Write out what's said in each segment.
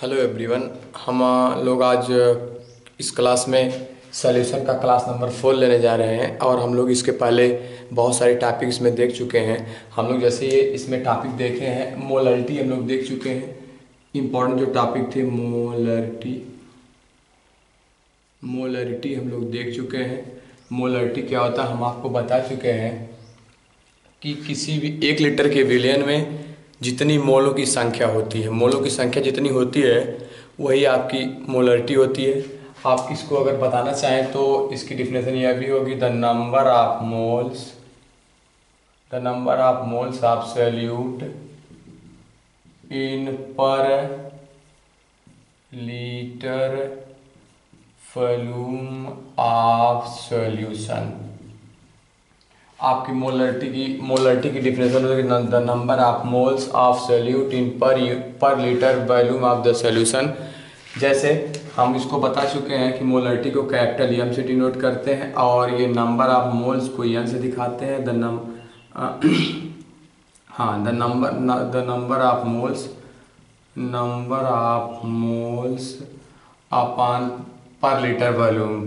Hello everyone. हम लोग आज इस क्लास में सॉल्यूशन का क्लास नंबर 4 लेने जा रहे हैं और हम लोग इसके पहले बहुत सारे टॉपिक इसमें देख चुके हैं। हम लोग जैसे ये इसमें टॉपिक देखे हैं, मोलरिटी हम लोग देख चुके हैं। इम्पॉर्टेंट जो टॉपिक थे मोलरिटी हम लोग देख चुके हैं। मोलरिटी क्या होता है हम आपको बता चुके हैं कि किसी भी 1 लीटर के विलयन में जितनी मोलों की संख्या होती है, मोलों की संख्या जितनी होती है वही आपकी मोलरिटी होती है। आप इसको अगर बताना चाहें तो इसकी डिफिनेशन यह भी होगी the number of moles of solute in per litre volume of solution. आपकी मोलरिटी की डिफिनेशन होगी the number of moles of solute in per litre volume of the solution. जैसे हम इसको बता चुके हैं कि मोलरिटी को कैपिटल एम से डिनोट करते हैं और ये नंबर ऑफ मोल्स को एन से दिखाते हैं। The number of moles upon per litre volume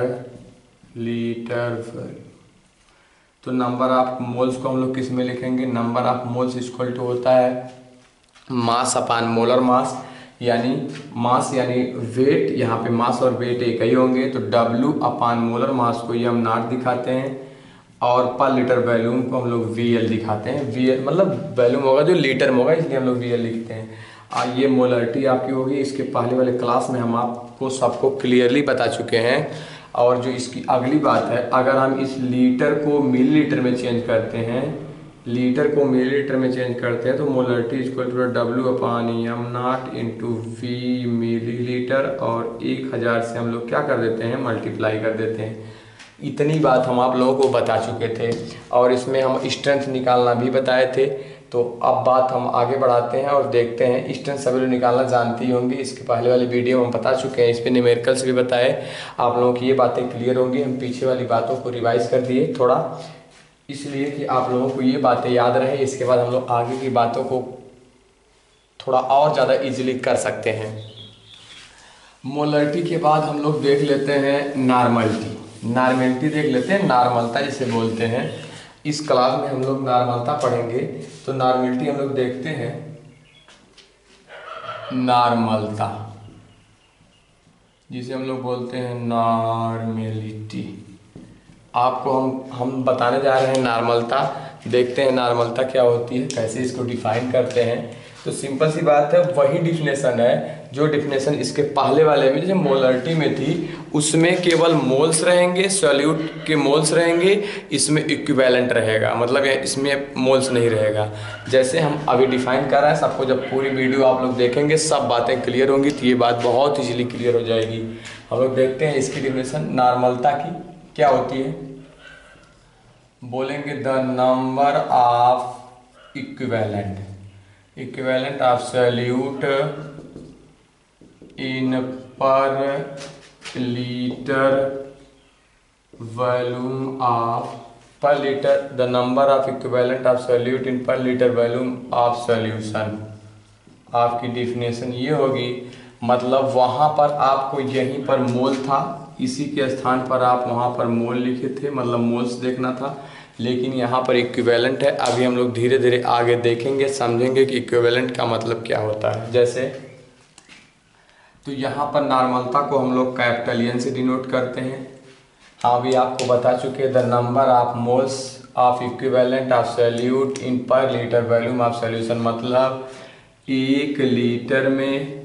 तो नंबर ऑफ मोल्स को हम लोग किस में लिखेंगे? Number of moles equal to होता है मास अपान मोलर मास, यानी मास यानी वेट। यहाँ पे मास और वेट एक ही होंगे तो W अपान मोलर मास को ये हम नॉट दिखाते हैं और पर लीटर वॉल्यूम को हम लोग VL दिखाते हैं। VL मतलब वॉल्यूम होगा जो लीटर में होगा, इसलिए हम लोग VL लिखते हैं। ये मोलरिटी आपकी होगी। इसके पहले वाले क्लास में हम आपको सबको क्लियरली बता चुके हैं। और जो इसकी अगली बात है, अगर हम इस लीटर को मिलीलीटर में चेंज करते हैं, तो molarity equal to W upon M not into V millilitre और 1000 से हम लोग क्या कर देते हैं? मल्टीप्लाई कर देते हैं। इतनी बात हम आप लोगों को बता चुके थे और इसमें हम स्ट्रेंथ निकालना भी बताए थे। तो अब बात हम आगे बढ़ाते हैं और देखते हैं। स्ट्रेंथ सभी लोग निकालना जानती ही होंगी, इसके पहले वाली वीडियो हम बता चुके हैं, इस पर न्यूमेरिकल्स भी बताए। आप लोगों की ये बातें क्लियर होंगी। हम पीछे वाली बातों को रिवाइज कर दिए थोड़ा, इसलिए कि आप लोगों को ये बातें याद रहे। इसके बाद हम लोग आगे की बातों को थोड़ा और ज़्यादा इजीली कर सकते हैं। मोलरिटी के बाद हम लोग देख लेते हैं नॉर्मलिटी देख लेते हैं। नॉर्मलता जिसे बोलते हैं, इस क्लास में हम लोग नॉर्मलता पढ़ेंगे। तो नॉर्मलिटी हम लोग देखते हैं। नॉर्मलता जिसे हम लोग बोलते हैं नॉर्मेलिटी, आपको हम बताने जा रहे हैं नॉर्मलता। देखते हैं नॉर्मलता क्या होती है, कैसे इसको डिफाइन करते हैं। तो सिंपल सी बात है, वही डिफिनेशन है जो डिफिनेशन इसके पहले वाले में जैसे मोलरिटी में थी, उसमें केवल मोल्स रहेंगे, सॉल्यूट के मोल्स रहेंगे, इसमें इक्विवेलेंट रहेगा, मतलब इसमें मोल्स नहीं रहेगा। जैसे हम अभी डिफाइन कर रहे हैं, सबको जब पूरी वीडियो आप लोग देखेंगे सब बातें क्लियर होंगी, तो ये बात बहुत ईजिली क्लियर हो जाएगी। हम लोग देखते हैं इसकी डिफिनेशन नॉर्मलता की क्या होती है। बोलेंगे the number of equivalent of solute in per litre volume of the number of equivalent of solute in per litre volume of solution. आपकी डिफिनेशन ये होगी, मतलब वहाँ पर आपको यहीं पर मोल था, इसी के स्थान पर आप वहाँ पर मोल लिखे थे, मतलब मोल्स देखना था, लेकिन यहाँ पर इक्विवेलेंट है। अभी हम लोग धीरे धीरे आगे देखेंगे, समझेंगे कि इक्विवेलेंट का मतलब क्या होता है। जैसे तो यहाँ पर नॉर्मलता को हम लोग कैपिटल एन से डिनोट करते हैं। हाँ भी आपको बता चुके, the number of moles of equivalent of solute in per litre volume of solution, मतलब 1 लीटर में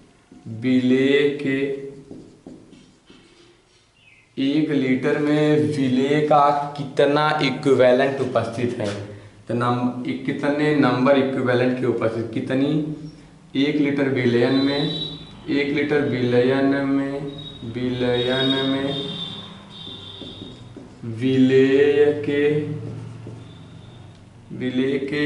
विलेय का कितना इक्विवेलेंट उपस्थित है, तो कितने नंबर इक्विवेलेंट की उपस्थित, कितनी 1 लीटर विलयन में विलेय के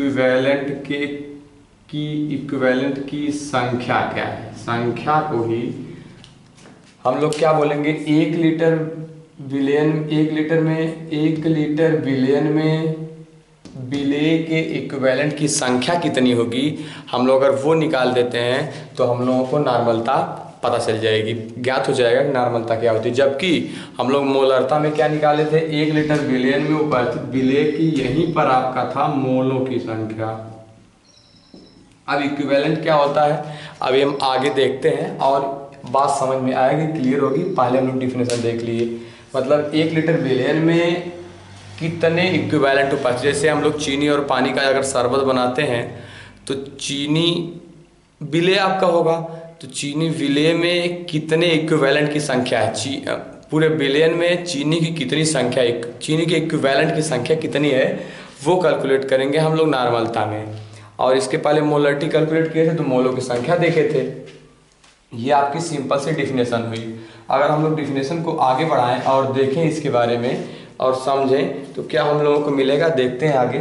इक्विवेलेंट की संख्या क्या है। संख्या को ही हम लोग क्या बोलेंगे, 1 लीटर विलयन में विलेय के इक्विवेलेंट की संख्या कितनी होगी, हम लोग अगर वो निकाल देते हैं तो हम लोगों को नॉर्मलता पता चल जाएगी, ज्ञात हो जाएगा कि नॉर्मलता क्या होती है। जबकि हम लोग मोलरता में क्या निकाले थे, 1 लीटर विलेयन में उपस्थित विलेय की यहीं पर आपका था मोलों की संख्या। अब इक्विवेलेंट क्या होता है अभी हम आगे देखते हैं और बात समझ में आएगी, क्लियर होगी। पहले हम लोग डिफिनेशन देख लिए, मतलब 1 लीटर विलेयन में कितने इक्विवेलेंट उपस्थित। जैसे हम लोग चीनी और पानी का अगर शरबत बनाते हैं तो चीनी विलेय आपका होगा, तो चीनी विलेय में कितने इक्विवेलेंट की संख्या है, पूरे विलेयन में चीनी की कितनी संख्या, चीनी के इक्विवेलेंट की संख्या कितनी है वो कैलकुलेट करेंगे हम लोग नॉर्मलता में। और इसके पहले मोलरिटी कैलकुलेट किए थे तो मोलों की संख्या देखे थे। ये आपकी सिंपल सी डिफिनेशन हुई। अगर हम लोग डिफिनेशन को आगे बढ़ाएं और देखें इसके बारे में और समझें तो क्या हम लोगों को मिलेगा, देखते हैं आगे।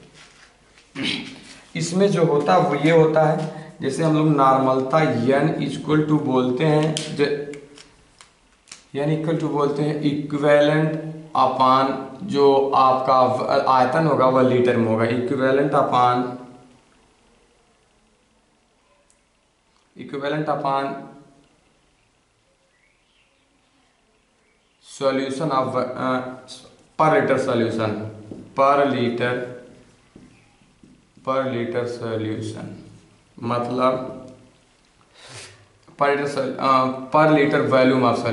इसमें जो होता है वो ये होता है, जैसे हम लोग नॉर्मलता n इक्वल टू बोलते हैं, n इक्वल टू बोलते हैं इक्विवेलेंट अपान जो आपका आयतन होगा वह लीटर में होगा, equivalent upon solution of per litre solution, per litre solution, मतलब per litre volume of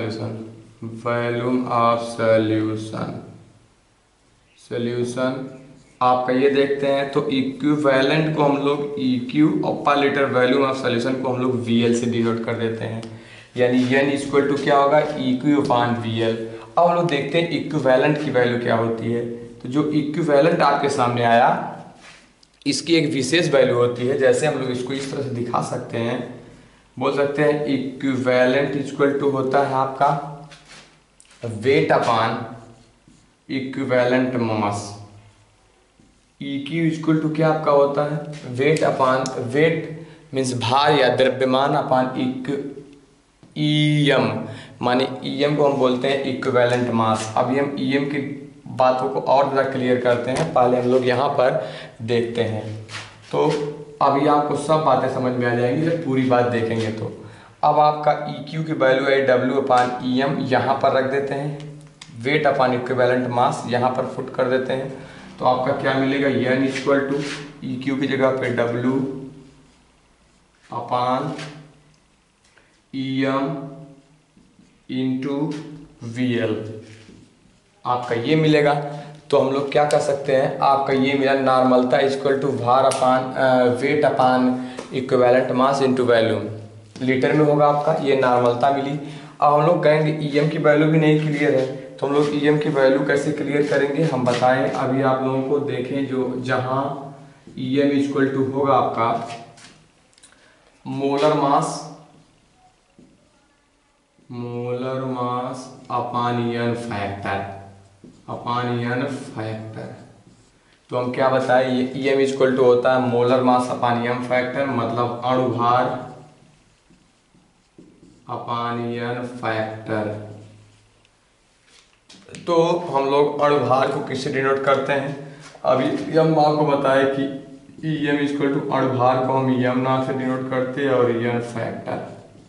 solution आपका ये देखते हैं। तो इक्विवेलेंट को हम लोग EQ और पर लीटर वॉल्यूम ऑफ सॉल्यूशन को हम लोग VL से डिनोट कर देते हैं, यानी n इक्वल टू क्या होगा EQ अपान VL। अब हम लोग देखते हैं इक्विवेलेंट की वैल्यू क्या होती है। तो जो इक्विवेलेंट आपके सामने आया इसकी एक विशेष वैल्यू होती है, जैसे हम लोग इसको इस तरह से दिखा सकते हैं, बोल सकते हैं इक्विवेलेंट इक्वल टू होता है आपका weight upon equivalent mass. EQ equal to क्या आपका होता है वेट अपान, वेट मीन्स भार या द्रव्यमान अपान EM, माने EM को हम बोलते हैं इक्विवेलेंट मास। अभी हम EM की बातों को और ज़्यादा क्लियर करते हैं, पहले हम लोग यहाँ पर देखते हैं। तो अभी आपको सब बातें समझ में आ जाएंगी जब पूरी बात देखेंगे। तो अब आपका EQ की वैल्यू है W अपान EM, यहाँ पर रख देते हैं, वेट अपान इक्विवेलेंट मास यहाँ पर पुट कर देते हैं। तो आपका क्या मिलेगा, n इक्वल टू EQ की जगह पे W upon EM into VL आपका ये मिलेगा। तो हम लोग क्या कर सकते हैं, आपका ये मिला नॉर्मलता इक्वल टू भार upon weight upon equivalent mass into volume, litre में होगा आपका, ये नॉर्मलता मिली। अब हम लोग कहेंगे EM की वैल्यू भी नहीं क्लियर है, तो हम लोग EM की वैल्यू कैसे क्लियर करेंगे हम बताएं। अभी आप लोगों को देखें, जो जहां EM इक्वल टू होगा आपका molar mass upon n factor, तो हम क्या बताएं, ये EM इक्वल टू होता है molar mass upon m factor, मतलब अणुभार अपान n फैक्टर। तो हम लोग अणुभार को किससे डिनोट करते हैं, अभी हम आपको बताए कि EM इक्वल टू अणुभार को हम m नाम से डिनोट करते हैं और n फैक्टर।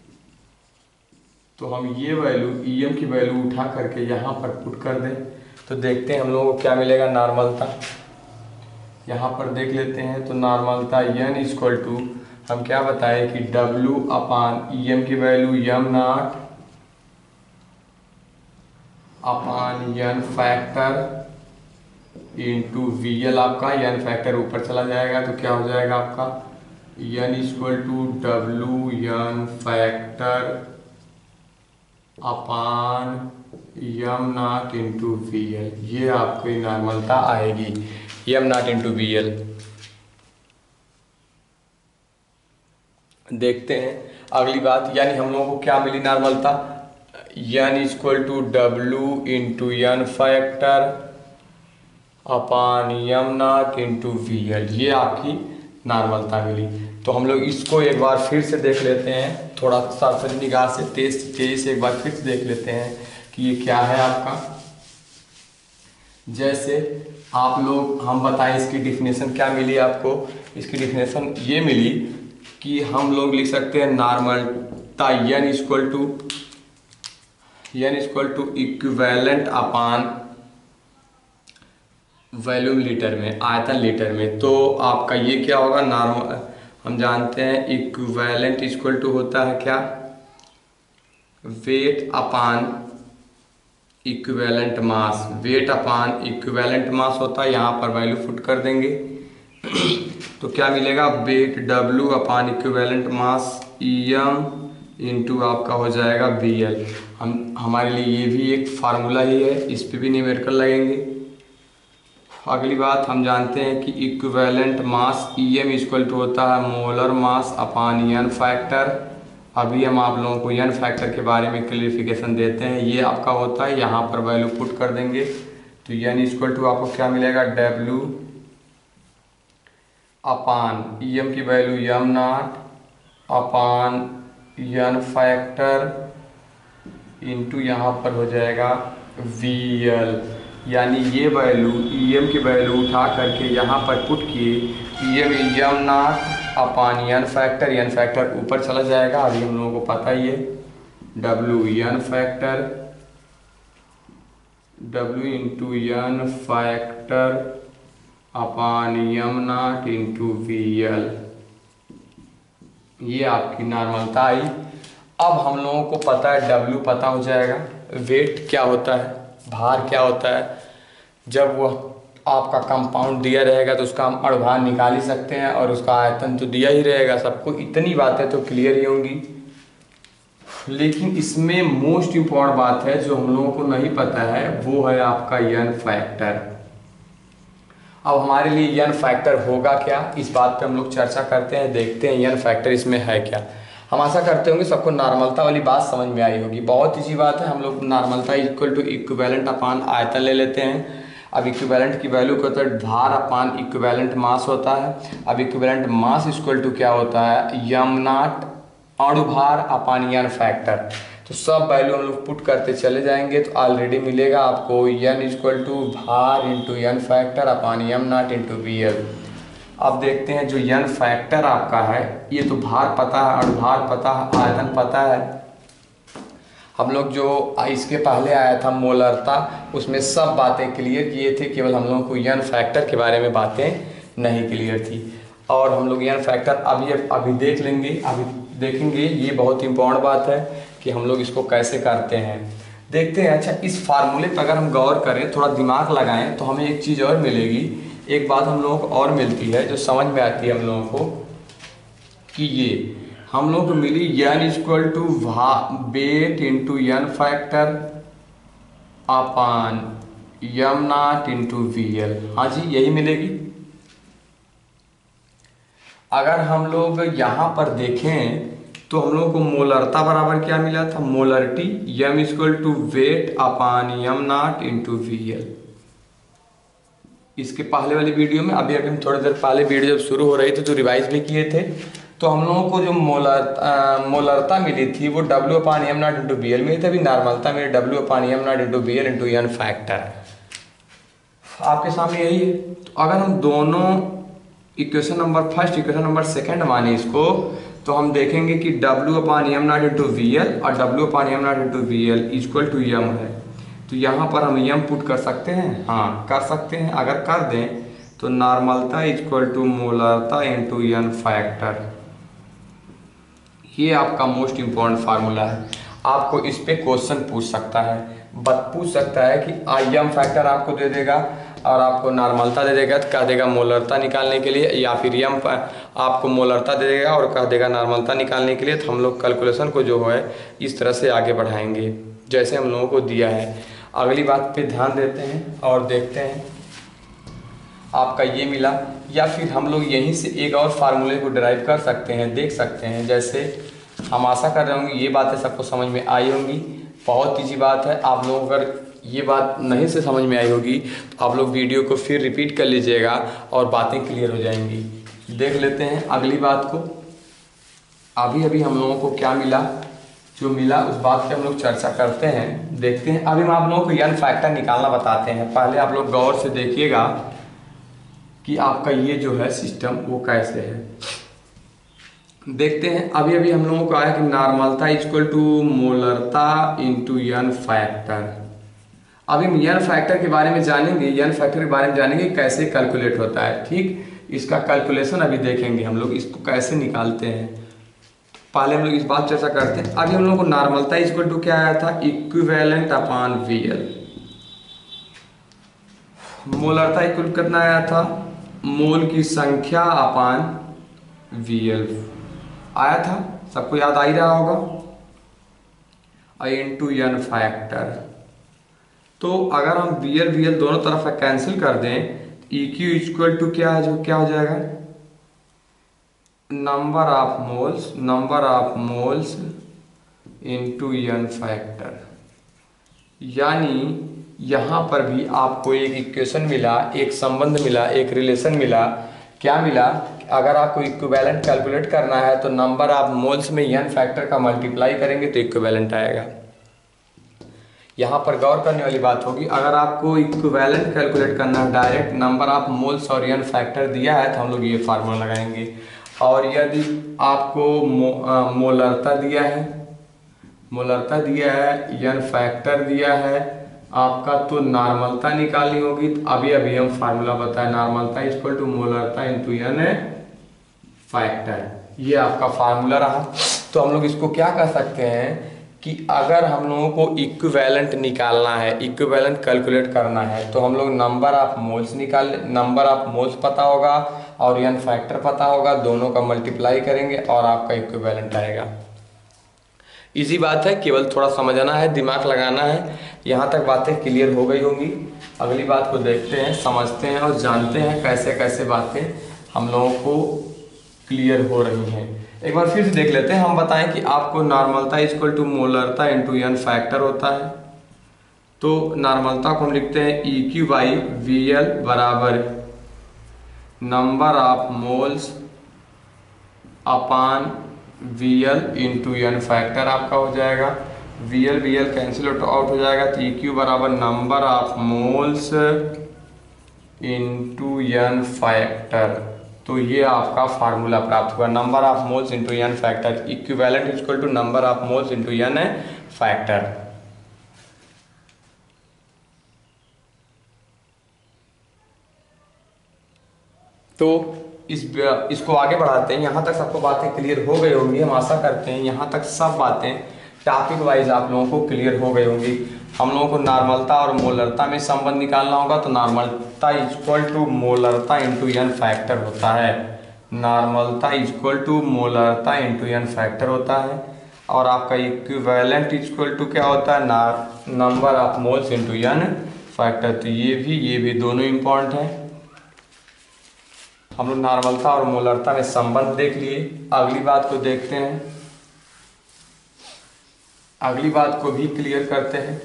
तो हम ये वैल्यू EM की वैल्यू उठा करके यहाँ पर पुट कर दें तो देखते हैं हम लोगों को क्या मिलेगा नॉर्मलता। यहाँ पर देख लेते हैं तो नॉर्मलता n इक्वल टू हम क्या बताए कि W अपान EM की value m not upon n factor into VL, आपका n फैक्टर ऊपर चला जाएगा तो क्या हो जाएगा आपका n equal to W n factor upon m not into VL, ये आपकी नॉर्मलता आएगी m नॉट इंटू VL। देखते हैं अगली बात, यानी हम लोगों को क्या मिली नॉर्मलता, n equal to W into n factor upon m not into VL, ये आपकी नॉर्मलता मिली। तो हम लोग इसको एक बार फिर से देख लेते हैं, थोड़ा सरसरी निगाह से तेज से एक बार फिर से देख लेते हैं कि ये क्या है आपका। जैसे आप लोग हम बताएं इसकी डिफिनेशन क्या मिली आपको। इसकी डिफिनेशन ये मिली कि हम लोग लिख सकते हैं नॉर्मलता n equal to equivalent upon volume litre में, आयतन लीटर में। तो आपका ये क्या होगा, नॉर्मल हम जानते हैं इक्विवेलेंट इक्वल टू होता है क्या, weight upon equivalent mass. Weight upon equivalent mass होता है, यहाँ पर वैल्यू पुट कर देंगे तो क्या मिलेगा, weight W upon equivalent mass EM into आपका हो जाएगा BL। हमारे लिए ये भी एक फार्मूला ही है, इस पे भी न्यूमेरिकल लगेंगे। अगली बात हम जानते हैं कि equivalent mass EM equal to होता है molar mass upon n factor. अभी हम आप लोगों को n फैक्टर के बारे में क्लियरिफिकेशन देते हैं। ये आपका होता है, यहाँ पर वैल्यू पुट कर देंगे तो n इक्वल टू आपको क्या मिलेगा, W अपान EM की value m not upon n factor into यहाँ पर हो जाएगा VL। यानी ये वैल्यू EM की वैल्यू उठा करके यहाँ पर पुट किए, EM not upon n factor ऊपर चला जाएगा, अभी हम लोगों को पता ही है W into n factor upon m not into VL। ये आपकी नॉर्मलता आई। अब हम लोगों को पता है W पता हो जाएगा, वेट क्या होता है, भार क्या होता है। जब वह आपका कंपाउंड दिया रहेगा तो उसका हम अणुभार निकाल ही सकते हैं, और उसका आयतन तो दिया ही रहेगा सबको। इतनी बातें तो क्लियर ही होंगी, लेकिन इसमें मोस्ट इम्पॉर्टेंट बात है जो हम लोगों को नहीं पता है, वो है आपका n फैक्टर। अब हमारे लिए n फैक्टर होगा क्या, इस बात पे हम लोग चर्चा करते हैं, देखते हैं n फैक्टर इसमें है क्या। हम आशा करते होंगे सबको नॉर्मलता वाली बात समझ में आई होगी। बहुत ईजी बात है, हम लोग नॉर्मलता इक्वल टू इक्विवेलेंट अपान आयतन ले लेते हैं। अब इक्विवेलेंट की वैल्यू क्या होता है, भार अपान इक्विवेलेंट मास होता है। अब इक्विवेलेंट मास इक्वल टू क्या होता है, m नॉट अणुभार अपान n फैक्टर। तो सब वैल्यू हम लोग पुट करते चले जाएंगे तो ऑलरेडी मिलेगा आपको n इक्वल टू भार into n factor upon m not into VL। अब देखते हैं जो n फैक्टर आपका है, ये तो भार पता है, अणुभार पता है, आयतन पता है। हम लोग जो इसके पहले आया था मोलरता, उसमें सब बातें क्लियर किए थे, केवल हम लोगों को n फैक्टर के बारे में बातें नहीं क्लियर थी। और हम लोग n फैक्टर अभी देख लेंगे, अभी देखेंगे। ये बहुत इंपॉर्टेंट बात है कि हम लोग इसको कैसे करते हैं, देखते हैं। अच्छा, इस फार्मूले पर अगर हम गौर करें, थोड़ा दिमाग लगाएं, तो हमें एक चीज़ और मिलेगी। एक बात हम लोगों को और मिलती है जो समझ में आती है हम लोगों को, कि ये हम लोग को मिली n equal to weight into n factor upon m not into VL। हाँ जी, यही मिलेगी। अगर हम लोग यहाँ पर देखें तो हम लोग को मोलरता बराबर क्या मिला था, molarity m equal to weight upon m not into VL। इसके पहले वाली वीडियो में अभी हम थोड़ी देर पहले वीडियो जब शुरू हो रही थी तो रिवाइज भी किए थे। तो हम लोगों को जो मोलरता मिली थी वो W upon m not into VL मिली थी। अभी नॉर्मलता मिली W upon m not into VL into n factor. आपके सामने यही है। तो अगर हम दोनों equation number first, equation number second माने इसको, तो हम देखेंगे कि W upon m not into VL और W upon m not into VL equal to m है। तो यहाँ पर हम m पुट कर सकते हैं, हाँ कर सकते हैं। अगर कर दें तो नॉर्मलता इक्वल टू मोलरता इंटू n फैक्टर। ये आपका मोस्ट इम्पॉर्टेंट फार्मूला है। आपको इस पे क्वेश्चन पूछ सकता है कि m फैक्टर आपको दे देगा और आपको नॉर्मलता दे देगा, तो कह देगा मोलरता निकालने के लिए, या फिर m आपको मोलरता दे देगा और कह देगा नॉर्मलता निकालने के लिए। तो हम लोग कैलकुलेशन को जो है इस तरह से आगे बढ़ाएंगे जैसे हम लोगों को दिया है। अगली बात पे ध्यान देते हैं और देखते हैं आपका ये मिला, या फिर हम लोग यहीं से एक और फार्मूले को डिराइव कर सकते हैं, देख सकते हैं। जैसे हम आशा कर रहे होंगे ये बातें सबको समझ में आई होंगी। बहुत ईजी बात है। आप लोगों को अगर ये बात नहीं से समझ में आई होगी तो आप लोग वीडियो को फिर रिपीट कर लीजिएगा और बातें क्लियर हो जाएंगी। देख लेते हैं अगली बात को। अभी हम लोगों को क्या मिला, जो मिला उस बात पे हम लोग चर्चा करते हैं, देखते हैं। अभी हम आप लोगों को n फैक्टर निकालना बताते हैं। पहले आप लोग गौर से देखिएगा कि आपका ये जो है सिस्टम वो कैसे है। देखते हैं, अभी अभी हम लोगों को आया कि नॉर्मलता इक्वल टू मोलरता इंटू n फैक्टर। अभी हम n फैक्टर के बारे में जानेंगे, n फैक्टर के बारे में जानेंगे कैसे कैलकुलेट होता है। ठीक, इसका कैलकुलेशन अभी देखेंगे हम लोग, इसको कैसे निकालते हैं। पहले हम लोग इस बात चर्चा करते हैं। अभी हम लोग को नॉर्मलता इक्वल टू क्या आया था, इक्विवेलेंट अपॉन VL। मोलरता इक्वल कितना आया था, मोल की संख्या अपॉन VL आया था, सबको याद आ ही रहा होगा। और इंटू n फैक्टर। तो अगर हम VL दोनों तरफ का कैंसिल कर दें, EQ इक्वल टू क्या है, जो क्या हो जाएगा, number of moles into n factor. यानी यहाँ पर भी आपको एक इक्वेशन मिला, एक संबंध मिला, एक रिलेशन मिला। क्या मिला, अगर आपको इक्विवेलेंट कैलकुलेट करना है तो नंबर ऑफ मोल्स में n फैक्टर का मल्टीप्लाई करेंगे तो इक्विवेलेंट आएगा। यहाँ पर गौर करने वाली बात होगी, अगर आपको इक्विवेलेंट कैलकुलेट करना है डायरेक्ट नंबर ऑफ मोल्स और n फैक्टर दिया है तो हम लोग ये फार्मूला लगाएंगे। और यदि आपको मोलरता दिया है, n फैक्टर दिया है आपका, तो नॉर्मलता निकालनी होगी। तो अभी अभी हम फार्मूला बताए, नॉर्मलता इक्वल टू मोलरता इंटू n फैक्टर। ये आपका फार्मूला रहा। तो हम लोग इसको क्या कह सकते हैं कि अगर हम लोगों को इक्विवेलेंट निकालना है, इक्विवेलेंट कैलकुलेट करना है, तो हम लोग नंबर ऑफ मोल्स पता होगा और n फैक्टर पता होगा, दोनों का मल्टीप्लाई करेंगे और आपका इक्विवेलेंट आएगा। इजी बात है, केवल थोड़ा समझना है, दिमाग लगाना है। यहाँ तक बातें क्लियर हो गई होंगी। अगली बात को देखते हैं, समझते हैं और जानते हैं कैसे कैसे बातें हम लोगों को क्लियर हो रही हैं। एक बार फिर से देख लेते हैं। हम बताएं कि आपको नॉर्मलता इक्वल टू मोलरता इंटू n फैक्टर होता है। तो नॉर्मलता को हम लिखते हैं EQ बाई VL बराबर number of moles upon VL into n factor आपका हो जाएगा। VL कैंसिल आउट हो जाएगा, तो EQ बराबर number of moles into n factor. तो ये आपका फार्मूला प्राप्त हुआ, number of moles into n factor, equivalent equal to number of moles into n factor. तो इसको आगे बढ़ाते हैं। यहाँ तक सबको बातें क्लियर हो गई होंगी, हम आशा करते हैं यहाँ तक सब बातें टॉपिक वाइज आप लोगों को क्लियर हो गई होंगी। हम लोगों को नॉर्मलता और मोलरता में संबंध निकालना होगा, तो नॉर्मलता इक्वल टू मोलरता इंटू n फैक्टर होता है। नॉर्मलता इक्वल टू मोलरता इंटू n फैक्टर होता है। और आपका इक्विवेलेंट इक्वल टू क्या होता है, number of moles into n factor. तो ये भी दोनों इम्पॉर्टेंट हैं। हम लोग नॉर्मलता और मोलरता में संबंध देख लिए। अगली बात को देखते हैं, अगली बात को भी क्लियर करते हैं,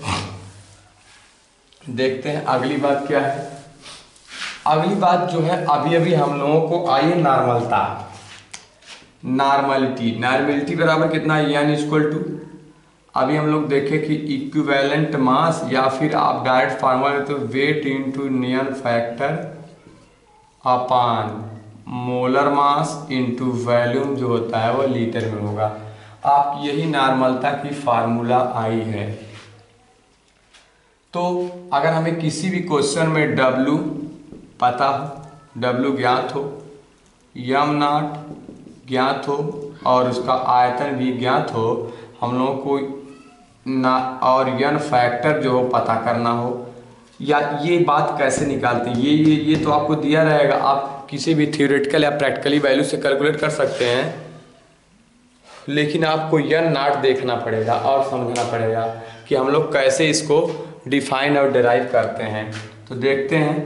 देखते हैं अगली बात क्या है। अगली बात जो है, अभी अभी हम लोगों को आई है नॉर्मलता, नॉर्मलिटी बराबर कितना है, n इक्वल टू, अभी हम लोग देखें कि इक्विवेलेंट मास या फिर आप डायरेक्ट फार्मूला तो weight into n factor upon molar mass into volume जो होता है वो लीटर में होगा। आप यही नॉर्मलता की फार्मूला आई है। तो अगर हमें किसी भी क्वेश्चन में W पता हो, W ज्ञात हो, m नॉट ज्ञात हो और उसका आयतन भी ज्ञात हो, हम लोगों को ना और n फैक्टर जो हो पता करना हो, या ये बात कैसे निकालते हैं, ये तो आपको दिया रहेगा। आप किसी भी थियोरेटिकल या प्रैक्टिकली वैल्यू से कैलकुलेट कर सकते हैं, लेकिन आपको n नॉट देखना पड़ेगा और समझना पड़ेगा कि हम लोग कैसे इसको डिफाइन और डिराइव करते हैं। तो देखते हैं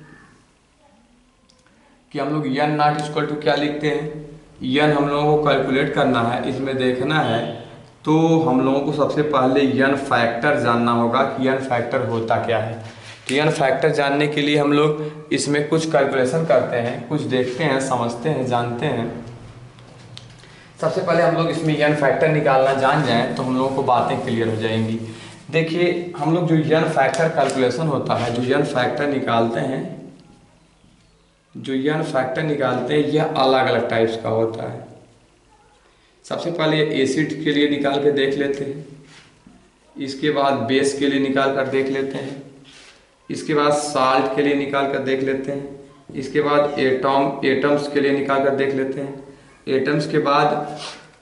कि हम लोग n नॉट इक्वल टू क्या लिखते हैं। n हम लोगों को कैलकुलेट करना है, इसमें देखना है, तो हम लोगों को सबसे पहले n फैक्टर जानना होगा कि n फैक्टर होता क्या है। तो n फैक्टर जानने के लिए हम लोग इसमें कुछ कैलकुलेशन करते हैं, कुछ देखते हैं, समझते हैं, जानते हैं। सबसे पहले हम लोग इसमें यन फैक्टर निकालना जान जाएं तो हम लोगों को बातें क्लियर हो जाएंगी। देखिए हम लोग जो यन फैक्टर कैलकुलेशन होता है, जो यन फैक्टर निकालते हैं, यह अलग अलग टाइप्स का होता है। सबसे पहले एसिड के लिए निकाल के देख लेते हैं, इसके बाद बेस के लिए निकाल कर देख लेते हैं, इसके बाद साल्ट के लिए निकाल कर देख लेते हैं, इसके बाद एटम्स के लिए निकाल कर देख लेते हैं। एटम्स के बाद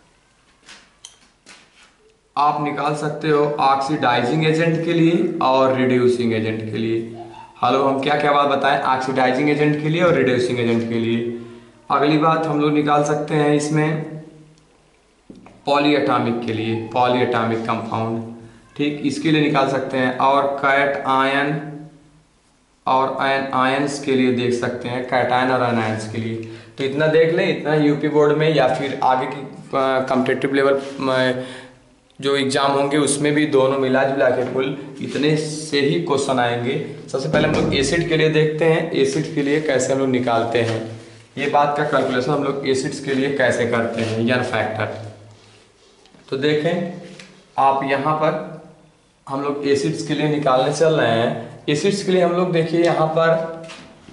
आप निकाल सकते हो ऑक्सीडाइजिंग एजेंट के लिए और रिड्यूसिंग एजेंट के लिए। हेलो, हम क्या क्या बात बताएं, ऑक्सीडाइजिंग एजेंट के लिए और रिड्यूसिंग एजेंट के लिए। अगली बात हम लोग निकाल सकते हैं इसमें पॉलीएटॉमिक के लिए, पॉलीएटॉमिक कंपाउंड, ठीक, इसके लिए निकाल सकते हैं। और कैट आयन और आयंस के लिए देख सकते हैं, कैटायन और आयंस के लिए। तो इतना देख लें, इतना यूपी बोर्ड में या फिर आगे की कॉम्पिटिटिव लेवल जो एग्जाम होंगे उसमें भी दोनों मिला जुला के कुल इतने से ही क्वेश्चन आएंगे। सबसे पहले हम लोग एसिड के लिए देखते हैं, एसिड के लिए कैसे हम लोग निकालते हैं, ये बात का कैलकुलेशन हम लोग एसिड्स के लिए कैसे करते हैं, यन फैक्टर। तो देखें आप यहाँ पर हम लोग एसिड्स के लिए निकालने चल रहे हैं। एसिड्स के लिए हम लोग देखिए यहाँ पर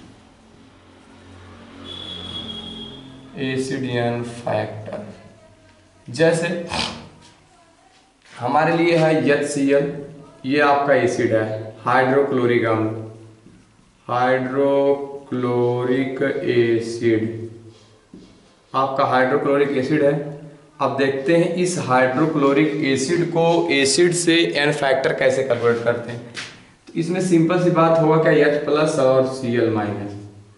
एसिड यन फैक्टर, जैसे हमारे लिए है HCl, ये आपका एसिड है, हाइड्रोक्लोरिक अम्ल, हाइड्रोक्लोरिक एसिड आपका हाइड्रोक्लोरिक एसिड है। अब देखते हैं इस हाइड्रोक्लोरिक एसिड को एसिड से एन फैक्टर कैसे कन्वर्ट करते हैं। तो इसमें सिंपल सी बात होगा क्या, H+ और Cl-।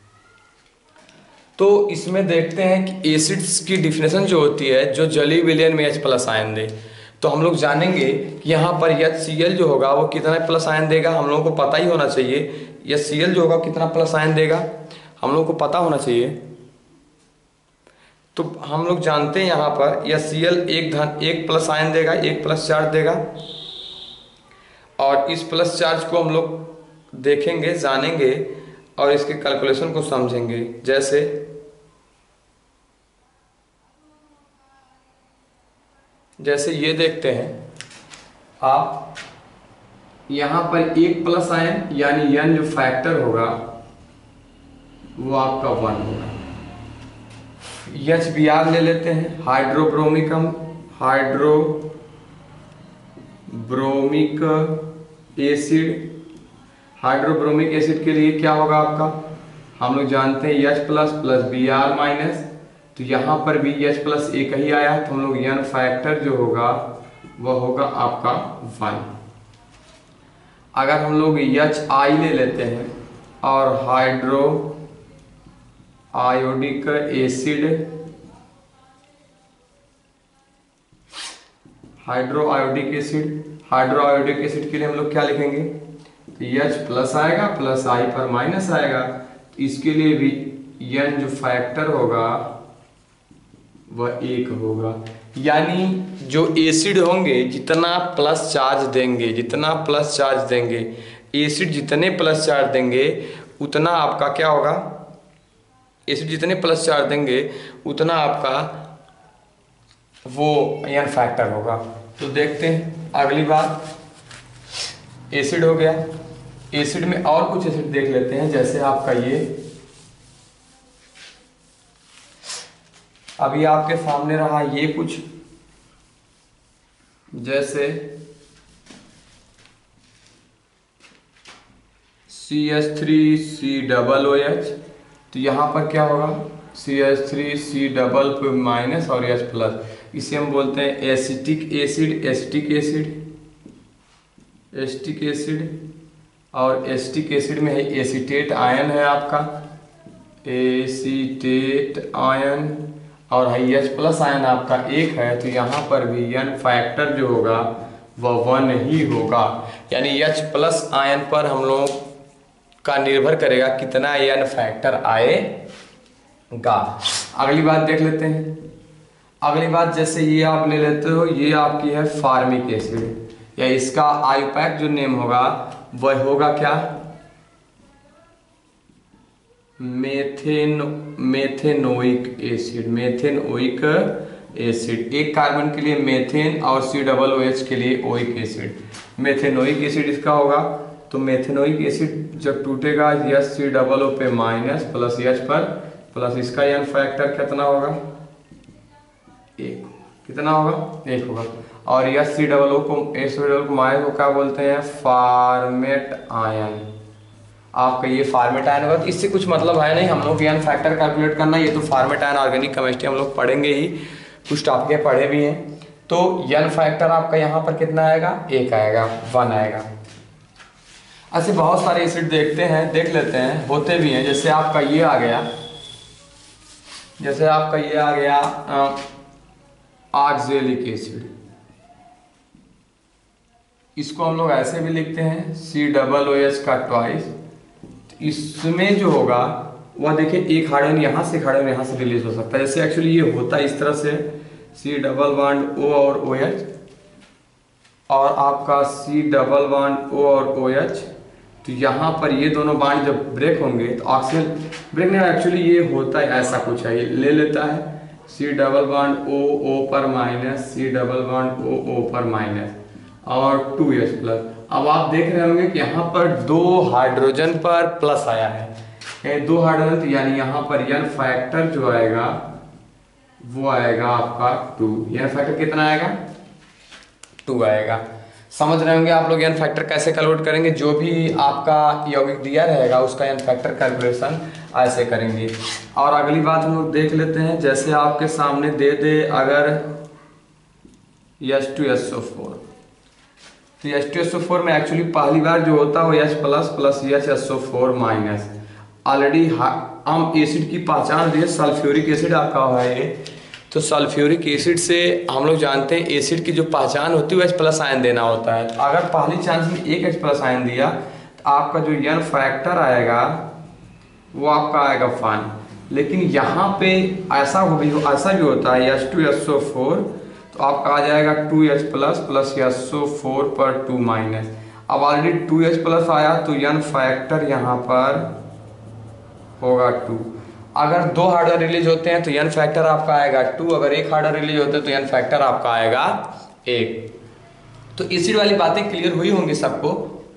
तो इसमें देखते हैं कि एसिड्स की डिफिनेशन जो होती है, जो जलीय विलयन में H+ आयन दे, तो हम लोग जानेंगे कि यहाँ पर HCl जो होगा वो कितना प्लस आयन देगा, हम लोगों को पता ही होना चाहिए। HCl जो होगा कितना प्लस आयन देगा हम लोगों को पता होना चाहिए। तो हम लोग जानते हैं यहाँ पर HCl एक प्लस आयन देगा, एक प्लस चार्ज देगा। और इस प्लस चार्ज को हम लोग देखेंगे, जानेंगे और इसके कैलकुलेशन को समझेंगे। जैसे ये देखते हैं आप, यहाँ पर एक प्लस आयन यानी यन जो फैक्टर होगा वो आपका 1 होगा। HBr ले लेते हैं, हाइड्रोब्रोमिक अम्ल, हाइड्रोब्रोमिक एसिड। हाइड्रोब्रोमिक एसिड के लिए क्या होगा आपका, हम लोग जानते हैं H+ + Br-, तो यहाँ पर भी H+ एक ही आया, तो हम लोग यन फैक्टर जो होगा वह होगा आपका 1। अगर हम लोग HI ले लेते हैं और hydroiodic acid, hydroiodic acid के लिए हम लोग क्या लिखेंगे, तो H+ आएगा प्लस I पर माइनस आएगा, तो इसके लिए भी यन जो फैक्टर होगा वह 1 होगा। यानी जो एसिड होंगे जितना प्लस चार्ज देंगे, एसिड जितने प्लस चार्ज देंगे उतना आपका क्या होगा, एसिड जितने प्लस चार्ज देंगे उतना आपका वो यन फैक्टर होगा। तो देखते हैं अगली बात, एसिड हो गया। एसिड में और कुछ एसिड देख लेते हैं, जैसे आपका ये अभी आपके सामने रहा ये कुछ, जैसे CH3COOH, तो यहाँ पर क्या होगा CH3C- और H+, इसे हम बोलते हैं एसिटिक एसिड। और एसिटिक एसिड में है एसीटेट आयन है आपका, एसीटेट आयन, और H+ आयन आपका 1 है, तो यहाँ पर भी यन फैक्टर जो होगा वह 1 ही होगा। यानी H+ आयन पर हम लोग का निर्भर करेगा कितना यन फैक्टर आएगा। अगली बात देख लेते हैं। अगली बात जैसे ये आप ले लेते हो, ये आपकी है फार्मिक एसिड, या इसका आईपैक जो नेम होगा वह होगा क्या, मेथेनोइक एसिड, एक कार्बन के लिए मेथेन और COOH के लिए ओइक एसिड, मेथेनोइक एसिड इसका होगा। तो मेथेनोइक एसिड जब टूटेगा HCOO पे माइनस प्लस H पर प्लस इसका n फैक्टर कितना होगा, 1, कितना होगा 1 होगा। और HCOO को माइनस को क्या बोलते हैं, फॉर्मेट आयन। आपका ये फॉर्मेट आयन होगा। इससे कुछ मतलब है नहीं हम लोग n फैक्टर कैलकुलेट करना, ये तो फॉर्मेट आयन ऑर्गेनिक केमिस्ट्री हम लोग पढ़ेंगे ही, कुछ टॉपिक पढ़े भी हैं। तो n फैक्टर आपका यहाँ पर कितना आएगा, 1 आएगा, 1 आएगा। ऐसे बहुत सारे एसिड देख लेते हैं, होते भी हैं। जैसे आपका ये आ गया, ऑक्जेलिक एसिड, इसको हम लोग ऐसे भी लिखते हैं COOH का ट्वाइस। इसमें जो होगा वह देखिए एक हाइड्रोजन यहाँ से, हाइड्रोजन यहाँ से रिलीज हो सकता है। जैसे एक्चुअली ये होता है इस तरह से, C डबल बॉन्ड O और OH, और आपका C डबल बॉन्ड O और OH। तो यहाँ पर ये दोनों बॉन्ड जब ब्रेक होंगे तो ऑक्सीजन ब्रेक नहीं, एक्चुअली ये होता है ऐसा कुछ है, ये ले लेता है C double bond O O पर minus, C double bond O O पर माइनस और 2H प्लस। अब आप देख रहे होंगे कि यहाँ पर 2 हाइड्रोजन पर प्लस आया है, 2 हाइड्रोजन, तो यानी यहाँ पर n फैक्टर जो आएगा वो आएगा आपका 2। n फैक्टर कितना आएगा, 2 आएगा। समझ रहे होंगे आप लोग n फैक्टर कैसे कैलकुलेट करेंगे, जो भी आपका यौगिक दिया रहेगा उसका n फैक्टर कैलकुलेशन ऐसे करेंगे। और अगली बात हम लोग देख लेते हैं, जैसे आपके सामने दे दे अगर H2SO4, तो H2SO4 में एक्चुअली पहली बार जो होता है वो H plus plus HSO4 minus. Already हम एसिड की पहचान दी है, सल्फ्यूरिक एसिड आपका है ये। तो सल्फ्यूरिक एसिड से हम लोग जानते हैं एसिड की जो पहचान होती है वो H प्लस आयन देना होता है। तो अगर पहली चांस में एक H प्लस आयन दिया तो आपका जो n फैक्टर आएगा वो आपका आएगा 1। लेकिन यहाँ पे ऐसा भी होता है H2SO4, तो आपका आ जाएगा 2H प्लस प्लस SO4 पर 2 माइनस। अब ऑलरेडी 2H प्लस आया तो n फैक्टर यहाँ पर होगा 2। अगर 2 हाइड्रोजन रिलीज होते हैं तो n फैक्टर आपका आएगा 2, अगर 1 हाइड्रोजन रिलीज होते हैं तो n फैक्टर आपका आएगा 1। तो एसिड वाली बातें क्लियर हुई होंगी सबको।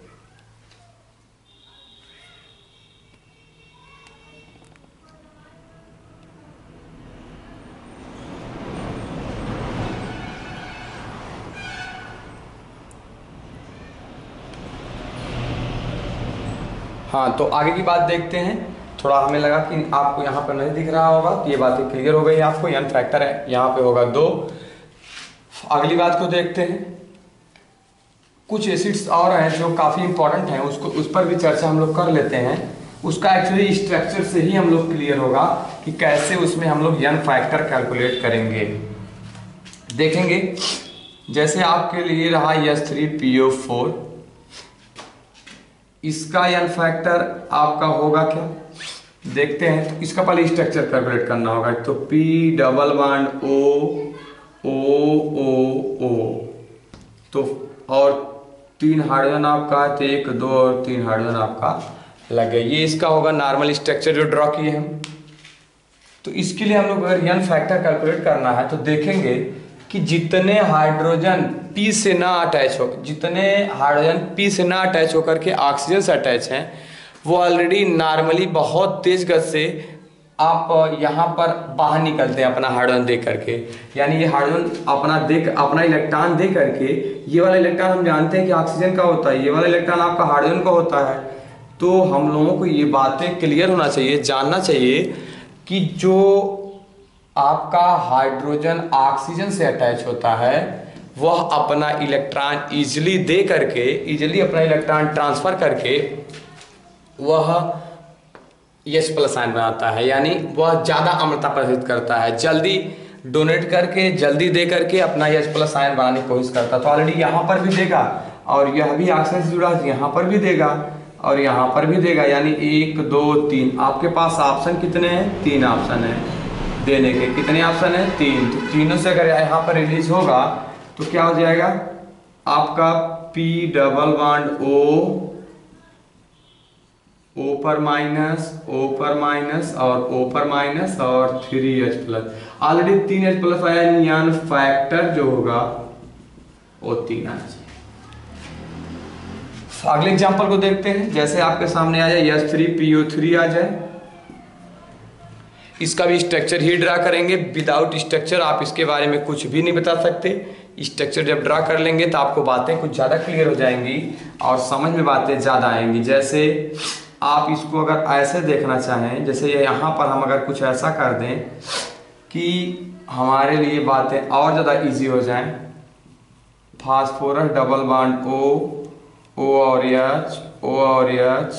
हाँ, तो आगे की बात देखते हैं। थोड़ा हमें लगा कि आपको यहाँ पर नहीं दिख रहा होगा, तो ये बातें क्लियर हो गई आपको। n फैक्टर है यहाँ पे होगा 2। अगली बात को देखते हैं। कुछ एसिड्स और हैं जो काफ़ी इंपॉर्टेंट हैं, उस पर भी चर्चा हम लोग कर लेते हैं। उसका एक्चुअली स्ट्रक्चर से ही हम लोग क्लियर होगा कि कैसे उसमें हम लोग n फैक्टर कैलकुलेट करेंगे। देखेंगे जैसे आपके लिए रहा H3PO4, इसका n फैक्टर आपका होगा क्या, देखते हैं। तो इसका पहले स्ट्रक्चर कैलकुलेट करना होगा। तो P double bond O O O O, तो और 3 हाइड्रोजन आपका, तो 1 2 और 3 हाइड्रोजन आपका लगे। ये इसका होगा नॉर्मल स्ट्रक्चर जो ड्रॉ किए हम। तो इसके लिए हम लोग अगर n फैक्टर कैलकुलेट करना है तो देखेंगे कि जितने हाइड्रोजन P से ना अटैच हो, जितने हाइड्रोजन P से ना अटैच होकर के ऑक्सीजन से अटैच हैं, वो ऑलरेडी नॉर्मली बहुत तेज गति से आप यहाँ पर बाहर निकलते हैं अपना हाइड्रोजन दे करके। यानी ये हाइड्रोजन अपना इलेक्ट्रॉन दे करके, ये वाला इलेक्ट्रॉन हम जानते हैं कि ऑक्सीजन का होता है, ये वाला इलेक्ट्रॉन आपका हाइड्रोजन का होता है। तो हम लोगों को ये बातें क्लियर होना चाहिए, जानना चाहिए कि जो आपका हाइड्रोजन ऑक्सीजन से अटैच होता है वह अपना इलेक्ट्रॉन इजीली अपना इलेक्ट्रॉन ट्रांसफर करके वह H प्लस आयन बनाता है। यानी वह ज़्यादा अम्लता प्रदर्शित करता है, जल्दी डोनेट करके, जल्दी दे करके अपना H प्लस आयन बनाने की कोशिश करता है। तो ऑलरेडी यहाँ पर भी देगा, और यह भी ऑक्सीजन से जुड़ा है, यहाँ पर भी देगा और यहाँ पर भी देगा। यानी 1 2 3 आपके पास ऑप्शन कितने हैं, 3 ऑप्शन है देने के। कितने ऑप्शन है, 3। तो तीनों से अगर यहाँ पर रिलीज होगा तो क्या हो जाएगा आपका P double bond O O पर माइनस और 3H+। ऑलरेडी 3H+ आया, यानी फैक्टर जो होगा वो 3 आना चाहिए। अगले एग्जांपल को देखते हैं। जैसे आपके सामने आ जाए H3PO3 आ जाए, इसका भी स्ट्रक्चर ही ड्रा करेंगे। विदाउट स्ट्रक्चर आप इसके बारे में कुछ भी नहीं बता सकते। स्ट्रक्चर जब ड्रा कर लेंगे तो आपको बातें कुछ ज़्यादा क्लियर हो जाएंगी और समझ में बातें ज़्यादा आएंगी। जैसे आप इसको अगर ऐसे देखना चाहें, जैसे यहाँ पर हम अगर कुछ ऐसा कर दें कि हमारे लिए बातें और ज़्यादा इजी हो जाएं। फास्फोरस डबल बॉन्ड O और H,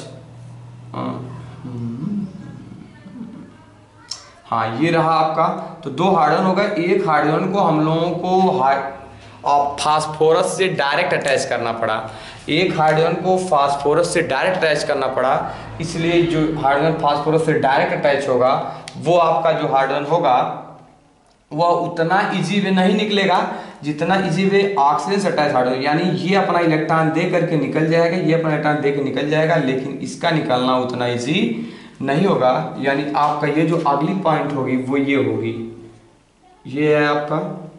हाँ ये रहा आपका। तो 2 हाइड्रोजन होगा, एक हाइड्रोजन को हम लोगों को फास्फोरस से डायरेक्ट अटैच करना पड़ा। एक हाइड्रोजन को फास्फोरस से डायरेक्ट अटैच करना पड़ा, इसलिए जो हाइड्रोजन फास्फोरस से डायरेक्ट अटैच होगा वो आपका जो हाइड्रोजन होगा वह उतना इजी वे नहीं निकलेगा जितना इजी वे ऑक्सीजन से अटैच हाइड्रोजन। यानी ये अपना इलेक्ट्रॉन दे करके निकल जाएगा, ये अपना इलेक्ट्रॉन दे के निकल जाएगा, लेकिन इसका निकलना उतना इजी नहीं होगा। यानी आपका ये जो अगली पॉइंट होगी वो ये होगी, ये है आपका,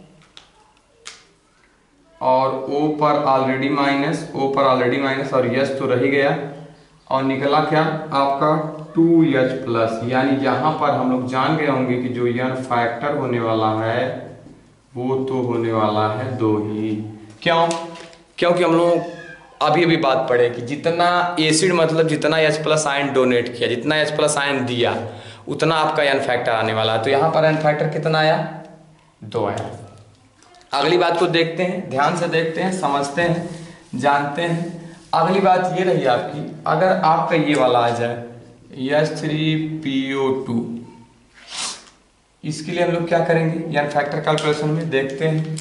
और O पर ऑलरेडी माइनस और यस तो रह ही गया, और निकला क्या आपका 2H+। यानी यहाँ पर हम लोग जान गए होंगे कि जो यन फैक्टर होने वाला है वो तो होने वाला है 2 ही। क्यों? क्योंकि हम लोग अभी बात पढ़े कि जितना एसिड मतलब जितना H+ आयन डोनेट किया, जितना H+ आयन दिया, उतना आपका एन फैक्टर आने वाला है। तो यहाँ पर एन फैक्टर कितना आया? 2 आया। अगली बात को देखते हैं, ध्यान से देखते हैं, समझते हैं, जानते हैं। अगली बात ये रही आपकी, अगर आपका ये वाला आ जाए H3PO2, इसके लिए हम लोग क्या करेंगे? एन फैक्टर कैलकुलेशन में देखते हैं।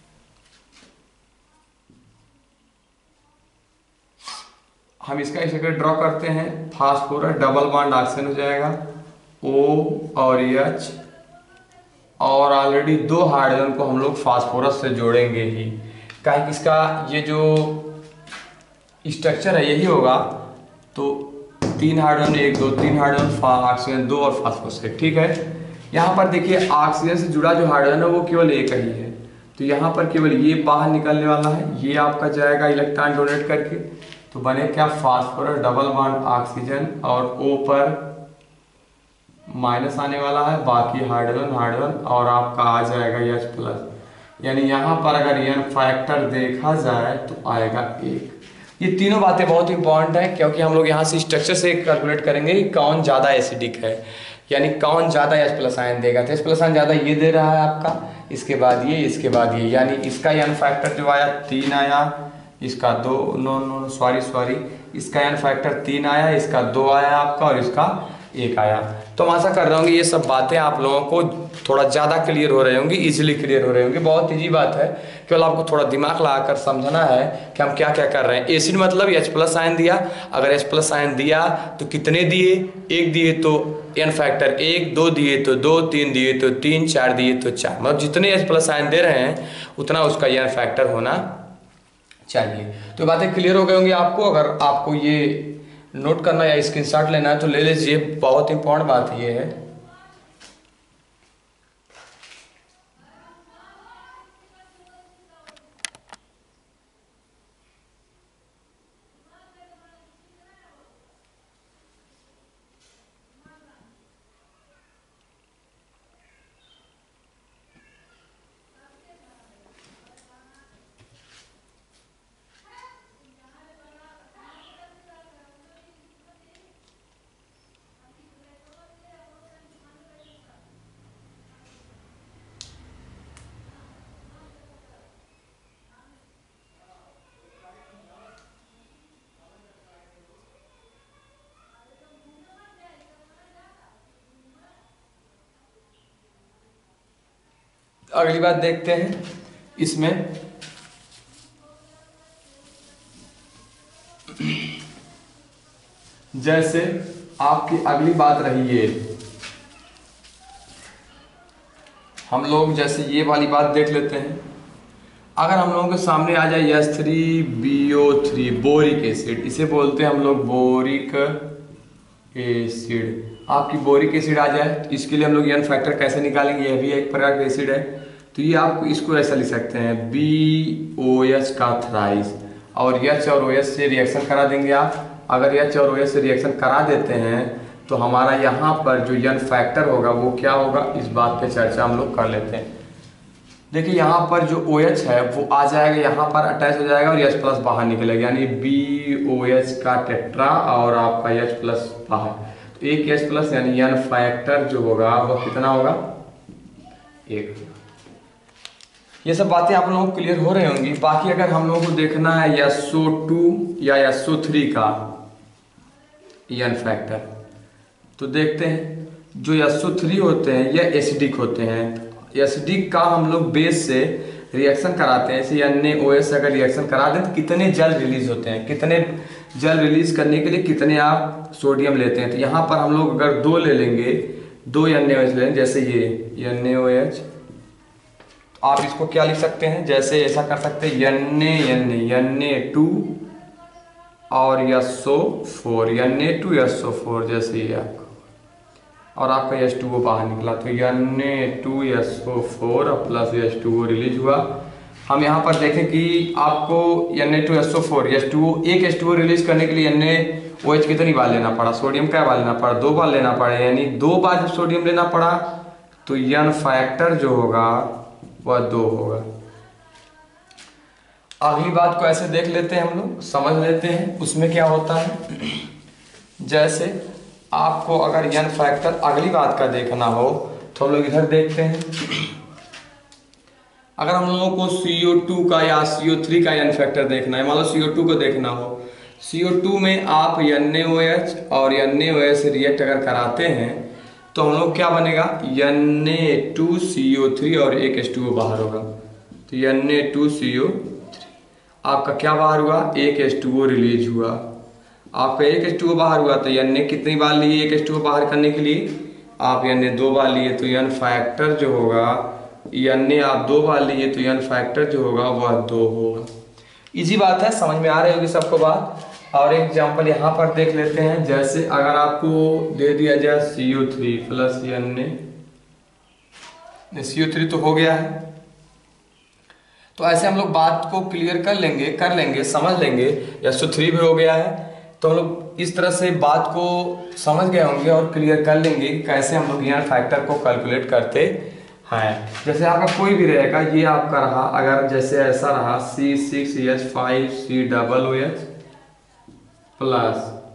हम इसका इस जगह ड्रॉ करते हैं। फास्फोरस डबल बॉन्ड ऑक्सीजन हो जाएगा, O और H, और ऑलरेडी 2 हाइड्रोजन को हम लोग फास्फोरस से जोड़ेंगे ही, काहे कि इसका ये जो स्ट्रक्चर है यही होगा। तो 3 हाइड्रोजन 1 2, 3 हाइड्रोजन ऑक्सीजन 2 और फास्फोरस 1, ठीक है। यहाँ पर देखिए ऑक्सीजन से जुड़ा जो हाइड्रोजन है वो केवल एक ही है, तो यहाँ पर केवल ये बाहर निकलने वाला है, ये आपका जाएगा इलेक्ट्रॉन डोनेट करके। तो बने क्या? फास्फोरस डबल बॉन्ड ऑक्सीजन और O पर माइनस आने वाला है, बाकी हाइड्रोजन और आपका आ जाएगा H+। यानी यहाँ पर अगर एन फैक्टर देखा जाए तो आएगा 1। ये तीनों बातें बहुत इंपॉर्टेंट है, क्योंकि हम लोग यहाँ से स्ट्रक्चर से कैलकुलेट करेंगे कि कौन ज़्यादा एसिडिक है, यानी कौन ज़्यादा H+ आयन देगा। तो H+ आयन ज़्यादा ये दे रहा है आपका, इसके बाद ये, इसके बाद ये, यानी इसका एन फैक्टर जो आया 3 आया, इसका 2 सॉरी इसका एन फैक्टर 3 आया, इसका 2 आया आपका, और इसका 1 आया। तो हम आशा कर रहे होंगे ये सब बातें आप लोगों को थोड़ा ज़्यादा क्लियर हो रही होंगी, इजीली क्लियर हो रही होंगी। बहुत ईजी बात है, केवल आपको थोड़ा दिमाग लगाकर समझना है कि हम क्या क्या कर रहे हैं। एसिड मतलब H+ आयन दिया, अगर H+ आयन दिया तो कितने दिए? 1 दिए तो एन फैक्टर 1, 2 दिए तो 2, 3 दिए तो 3, 4 दिए तो 4, मतलब जितने H+ आयन दे रहे हैं उतना उसका एन फैक्टर होना चाहिए। तो बातें क्लियर हो गई होंगी आपको। अगर आपको ये नोट करना या स्क्रीनशॉट लेना है तो ले लीजिए, बहुत इंपॉर्टेंट बात ये है। अगली बात देखते हैं इसमें। जैसे आपकी अगली बात रही है, हम लोग जैसे ये वाली बात देख लेते हैं। अगर हम लोगों के सामने आ जाए H3BO3 बोरिक एसिड, इसे बोलते हैं हम लोग बोरिक एसिड, आपकी बोरिक एसिड आ जाए तो इसके लिए हम लोग एन फैक्टर कैसे निकालेंगे, यह भी एक प्रकार का एसिड है। तो ये आप इसको ऐसा लिख सकते हैं BOH का थ्राइस, और H और OH से रिएक्शन करा देंगे आप। अगर H और OH से रिएक्शन करा देते हैं तो हमारा यहाँ पर जो एन फैक्टर होगा वो क्या होगा, इस बात पे चर्चा हम लोग कर लेते हैं। देखिए यहाँ पर जो OH है वो आ जाएगा, यहाँ पर अटैच हो जाएगा और H प्लस बाहर निकलेगा, यानी BOH का टेट्रा और आपका H प्लस बाहर। तो एक H प्लस यानी एन फैक्टर जो होगा वो कितना होगा, 1। ये सब बातें आप लोगों को क्लियर हो रही होंगी। बाकी अगर हम लोगों को देखना है SO2 या SO3 का एन फैक्टर, तो देखते हैं जो SO3 होते हैं यह एसिडिक होते हैं। एसिडिक का हम लोग बेस से रिएक्शन कराते हैं, जैसे NaOH से अगर रिएक्शन करा दें तो कितने जल रिलीज होते हैं, कितने जल रिलीज करने के लिए कितने आप सोडियम लेते हैं। तो यहाँ पर हम लोग अगर 2 ले लेंगे, 2 NaOH लेंगे, जैसे ये NaOH, तो आप इसको क्या लिख सकते हैं, जैसे ऐसा कर सकते हैं Na2 और SO4, Na2 SO4, जैसे ये आपका, और आपका H2O बाहर निकला, तो Na2SO4 प्लस H2O रिलीज हुआ। हम यहाँ पर देखें कि आपको Na2SO4 H2O, एक H2O रिलीज करने के लिए NaOH कितनी बार लेना पड़ा, सोडियम क्या बार लेना पड़ा, 2 बार लेना पड़ा, यानी 2 बार जब सोडियम लेना पड़ा तो एन फैक्टर जो होगा वह 2 होगा। अगली बात को ऐसे देख लेते हैं, हम लोग समझ लेते हैं उसमें क्या होता है। जैसे आपको अगर एन फैक्टर अगली बात का देखना हो तो हम लोग इधर देखते हैं। अगर हम लोगों को CO2 का या CO3 का एन फैक्टर देखना है, मान लो CO2 को देखना हो, CO2 में आप NaOH और NaOH से रिएक्ट अगर कराते हैं तो हम लोग क्या बनेगा, Na2CO3 और एक H2O बाहर होगा, तो Na2CO3 आपका क्या बाहर हुआ, एक H2O रिलीज हुआ। आपका एक H2O बाहर हुआ तो Na कितनी बार लिए, एक H2O बाहर करने के लिए आप Na 2 बार लिए, तो एन फैक्टर जो होगा, Na आप 2 बार लिए तो एन फैक्टर जो होगा वह 2 होगा। इजी बात है, समझ में आ रही होगी सबको बात। और एक एग्जाम्पल यहाँ पर देख लेते हैं, जैसे अगर आपको दे दिया जाए CO3 प्लस Na, CO3 तो हो गया है, तो ऐसे हम लोग बात को क्लियर कर लेंगे समझ लेंगे। SO3 भी हो गया है, तो हम लोग इस तरह से बात को समझ गए होंगे और क्लियर कर लेंगे कि कैसे हम लोग एन फैक्टर को कैलकुलेट करते हैं। जैसे आपका कोई भी रहेगा, ये आपका रहा, अगर जैसे ऐसा रहा C6H5COOH प्लस,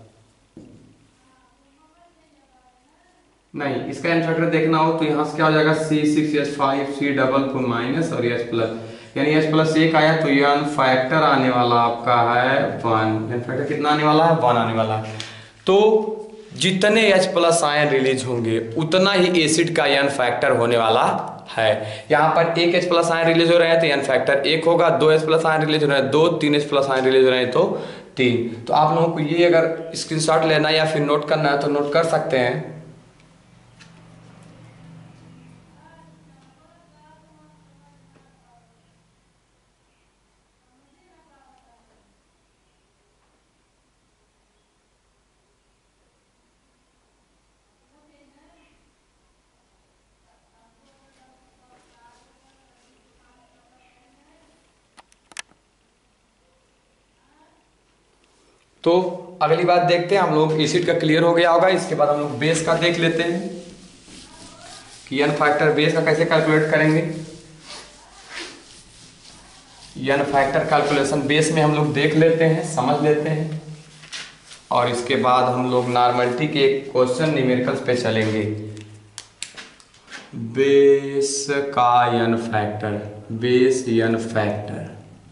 नहीं इसका एन फैक्टर देखना हो तो यहाँ से क्या हो जाएगा, C6H5C माइनस और H प्लस, यानी H प्लस 1 आया तो एन फैक्टर आने वाला आपका है 1। एन फैक्टर कितना आने वाला है, 1 आने वाला है। तो जितने H प्लस आयन रिलीज होंगे उतना ही एसिड का एन फैक्टर होने वाला है। यहाँ पर एक H प्लस आयन रिलीज हो रहे हैं तो एन फैक्टर 1 होगा, 2 H प्लस आयन रिलीज हो रहे हैं 2, 3 H प्लस आयन रिलीज हो रहे हैं तो 3। तो आप लोगों को ये अगर स्क्रीनशॉट लेना है या फिर नोट करना है तो नोट कर सकते हैं। तो अगली बात देखते हैं हम लोग, एसिड का क्लियर हो गया होगा, इसके बाद हम लोग बेस का देख लेते हैं कि एन फैक्टर बेस का कैसे कैलकुलेट करेंगे। एन फैक्टर कैलकुलेशन बेस में हम लोग देख लेते हैं, समझ लेते हैं, और इसके बाद हम लोग नॉर्मलिटी के एक क्वेश्चन न्यूमेरिकल्स पे चलेंगे। बेस का n factor, base n factor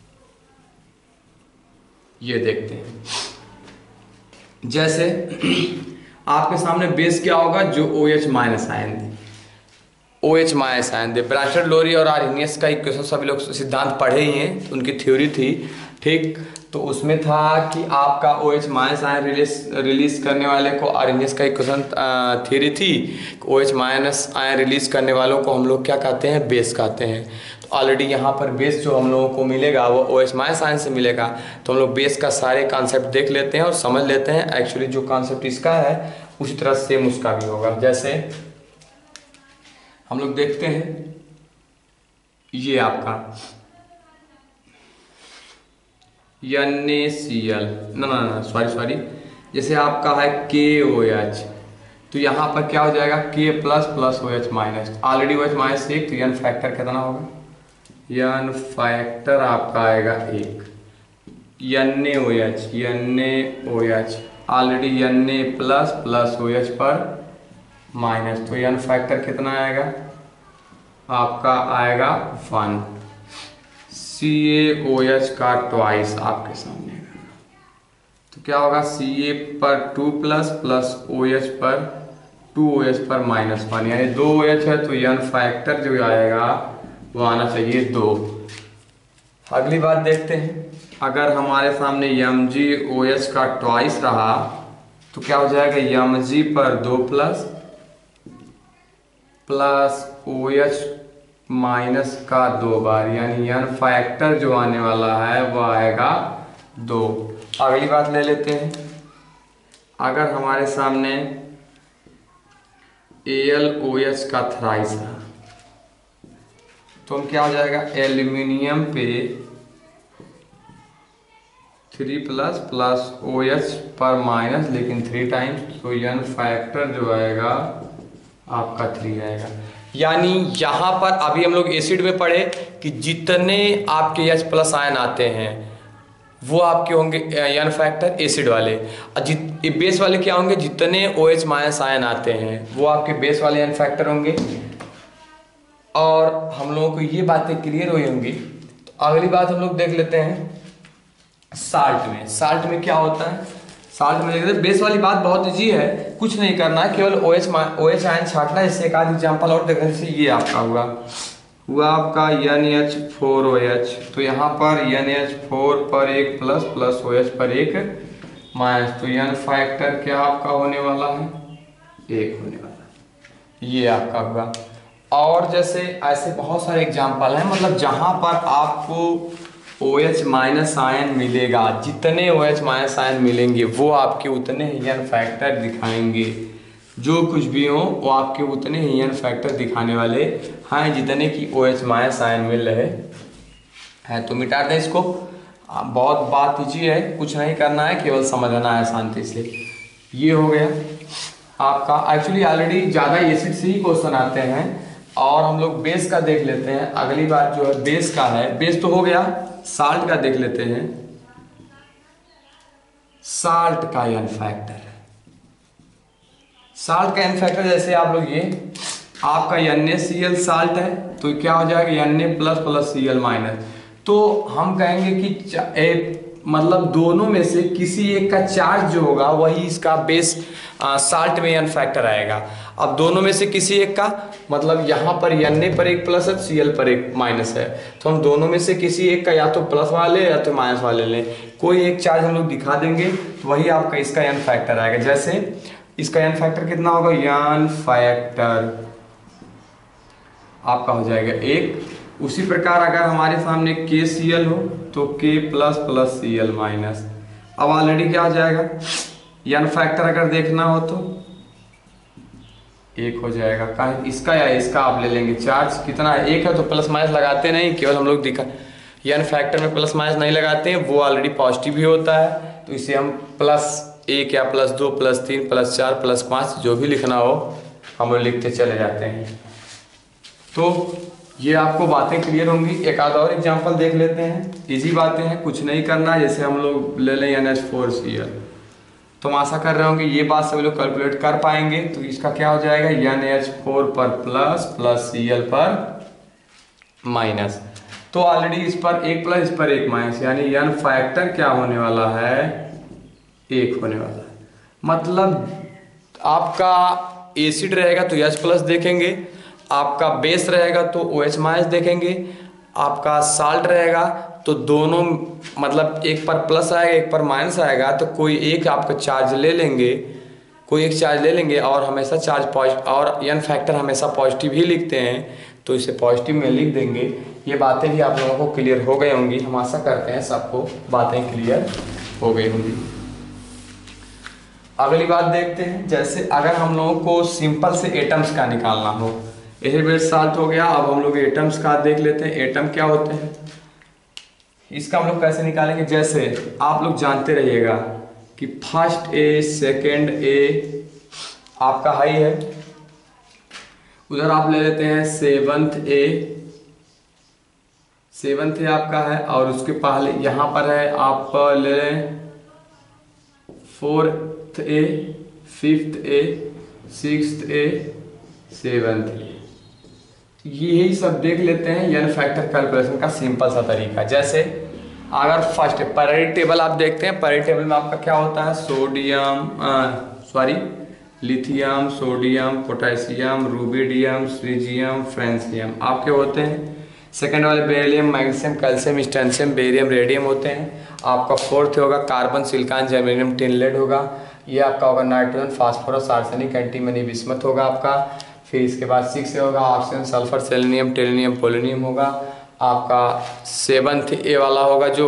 ये देखते हैं। जैसे आपके सामने बेस क्या होगा, जो OH माइनस आयन दे, OH माइनस आयन दे, ब्राइटन लोरी और आर्हेनियस का इक्वेशन सभी लोग सिद्धांत पढ़े ही हैं, उनकी थ्योरी थी, ठीक। तो उसमें था कि आपका OH माइनस आयन रिलीज करने वाले को आर्हेनियस का इक्वेशन थ्योरी थी, OH माइनस आयन रिलीज करने वालों को हम लोग क्या कहते हैं, बेस कहते हैं। तो ऑलरेडी यहाँ पर बेस जो हम लोगों को मिलेगा वो OH माइनस आयन से मिलेगा। तो हम लोग बेस का सारे कॉन्सेप्ट देख लेते हैं और समझ लेते हैं। एक्चुअली जो कॉन्सेप्ट इसका है उसी तरह सेम उसका भी होगा। जैसे हम लोग देखते हैं, ये आपका NaCl, ना सॉरी, जैसे आपका है KOH, तो यहाँ पर क्या हो जाएगा K plus plus OH minus, already OH minus एक, तो n फैक्टर कितना होगा, n फैक्टर आपका आएगा 1। NaOH already Na plus plus OH पर माइनस, तो n फैक्टर कितना आएगा आपका आएगा 1। CaOH का ट्वाइस आपके सामने, तो क्या होगा Ca पर 2 प्लस प्लस OH पर 2OH पर -1, यानी 2 OH है, तो n फैक्टर जो आएगा वो आना चाहिए 2। अगली बात देखते हैं, अगर हमारे सामने MgOH का ट्वाइस रहा तो क्या हो जाएगा Mg पर 2 प्लस प्लस OH माइनस का 2 बार, यानी n फैक्टर जो आने वाला है वो आएगा 2। अगली बात ले लेते हैं, अगर हमारे सामने AlOH का थ्राइस है तो हम क्या हो जाएगा, एल्यूमिनियम पे 3 प्लस प्लस OH पर माइनस, लेकिन 3 टाइम्स, तो n फैक्टर जो आएगा आपका 3 आएगा। यानी यहाँ पर अभी हम लोग एसिड में पढ़े कि जितने आपके H प्लस आयन आते हैं वो आपके होंगे n फैक्टर एसिड वाले, और बेस वाले क्या होंगे, जितने OH माइनस आयन आते हैं वो आपके बेस वाले n फैक्टर होंगे। और हम लोगों को ये बातें क्लियर हुई होंगी। तो अगली बात हम लोग देख लेते हैं साल्ट में क्या होता है। साल्ट में देखते हैं, बेस वाली बात बहुत ईजी है, कुछ नहीं करना है, केवल OH आयन छाटना है। जैसे एक आध एग्जाम्पल और देखते हैं, जैसे ये आपका हुआ आपका NH4OH, तो यहाँ पर NH4 पर 1 प्लस प्लस OH पर 1 माइनस, तो n फैक्टर क्या आपका होने वाला है, 1 होने वाला है। ये आपका हुआ। और जैसे ऐसे बहुत सारे एग्जाम्पल हैं, मतलब जहाँ पर आपको OH माइनस आयन मिलेगा, जितने OH माइनस आयन मिलेंगे वो आपके उतने ही n फैक्टर दिखाएंगे। जो कुछ भी हो वो आपके उतने ही n फैक्टर दिखाने वाले हैं जितने की OH माइनस आयन मिल रहे हैं। तो मिटा दें इसको, बहुत बात ईजी है, कुछ नहीं करना है, केवल समझना है शांति से। ये हो गया आपका। एक्चुअली ऑलरेडी ज़्यादा एसिड से ही क्वेश्चन आते हैं, और हम लोग बेस का देख लेते हैं। अगली बात जो है बेस का है, बेस तो हो गया, साल्ट का देख लेते हैं। साल्ट का n फैक्टर, साल्ट का n फैक्टर, जैसे आप लोग ये आपका NaCl साल्ट है तो क्या हो जाएगा Na plus plus Cl minus, तो हम कहेंगे कि मतलब दोनों में से किसी एक का चार्ज जो होगा वही इसका बेस साल्ट में n फैक्टर आएगा। अब दोनों में से किसी एक का, मतलब यहाँ पर Na पर 1 प्लस है, Cl पर 1 माइनस है, तो हम दोनों में से किसी एक का या तो प्लस वाले या तो माइनस वाले लें, कोई एक चार्ज हम लोग दिखा देंगे तो वही आपका इसका n फैक्टर आएगा। जैसे इसका n फैक्टर कितना होगा, n फैक्टर आपका हो जाएगा 1। उसी प्रकार अगर हमारे सामने KCl हो तो K plus plus Cl minus, अब ऑलरेडी क्या हो जाएगा, n फैक्टर अगर देखना हो तो 1 हो जाएगा। कहीं इसका या इसका आप ले लेंगे, चार्ज कितना है, 1 है, तो प्लस माइनस लगाते नहीं, केवल हम लोग दिखा n फैक्टर में प्लस माइनस नहीं लगाते हैं, वो ऑलरेडी पॉजिटिव ही होता है, तो इसे हम +1 या +2 +3 +4 +5 जो भी लिखना हो हम लोग लिखते चले जाते हैं। तो ये आपको बातें क्लियर होंगी। एक आध और एग्जांपल देख लेते हैं, इजी बातें हैं, कुछ नहीं करना। जैसे हम लोग ले लें NH4Cl, तो हम आशा कर रहे होंगे ये बात सभी लोग कैलकुलेट कर पाएंगे। तो इसका क्या हो जाएगा, NH4 पर प्लस प्लस Cl पर माइनस, तो ऑलरेडी इस पर 1 प्लस इस पर 1 माइनस, यानी n फैक्टर क्या होने वाला है, 1 होने वाला है। मतलब आपका एसिड रहेगा तो H प्लस देखेंगे, आपका बेस रहेगा तो OH माइनस देखेंगे, आपका साल्ट रहेगा तो दोनों मतलब एक पर प्लस आएगा एक पर माइनस आएगा, तो कोई एक आपका चार्ज ले लेंगे, कोई एक चार्ज ले लेंगे, और हमेशा चार्ज पॉजिटिव, और n फैक्टर हमेशा पॉजिटिव ही लिखते हैं तो इसे पॉजिटिव में लिख देंगे। ये बातें भी आप लोगों को क्लियर हो गई होंगी, हम आशा करते हैं सबको बातें क्लियर हो गई होंगी। अगली बात देखते हैं, जैसे अगर हम लोगों को सिंपल से एटम्स का निकालना हो, यही बेस साल्ट हो गया। अब हम लोग एटम्स का देख लेते हैं, एटम क्या होते हैं, इसका हम लोग कैसे निकालेंगे। जैसे आप लोग जानते रहिएगा कि फर्स्ट ए सेकेंड ए आपका हाई है, उधर आप ले लेते हैं सेवंथ ए आपका है, और उसके पहले यहाँ पर है आप ले लें fourth A, fifth A, sixth A, seventh A. यही सब देख लेते हैं एन फैक्टर कैलकुलेशन का सिंपल सा तरीका। जैसे अगर फर्स्ट पीरियोडिक टेबल आप देखते हैं, पीरियोडिक टेबल में आपका क्या होता है, lithium, sodium, potassium, rubidium, caesium, francium आपके होते हैं। सेकंड वाले beryllium, magnesium, calcium, strontium, barium, radium होते हैं। आपका फोर्थ होगा carbon, silicon, germanium, tin lead होगा। ये आपका होगा nitrogen, phosphorus, arsenic, antimony, bismuth होगा आपका। फिर इसके बाद 6 होगा oxygen, sulphur, selenium, tellurium, polonium होगा। आपका 7th ए वाला होगा जो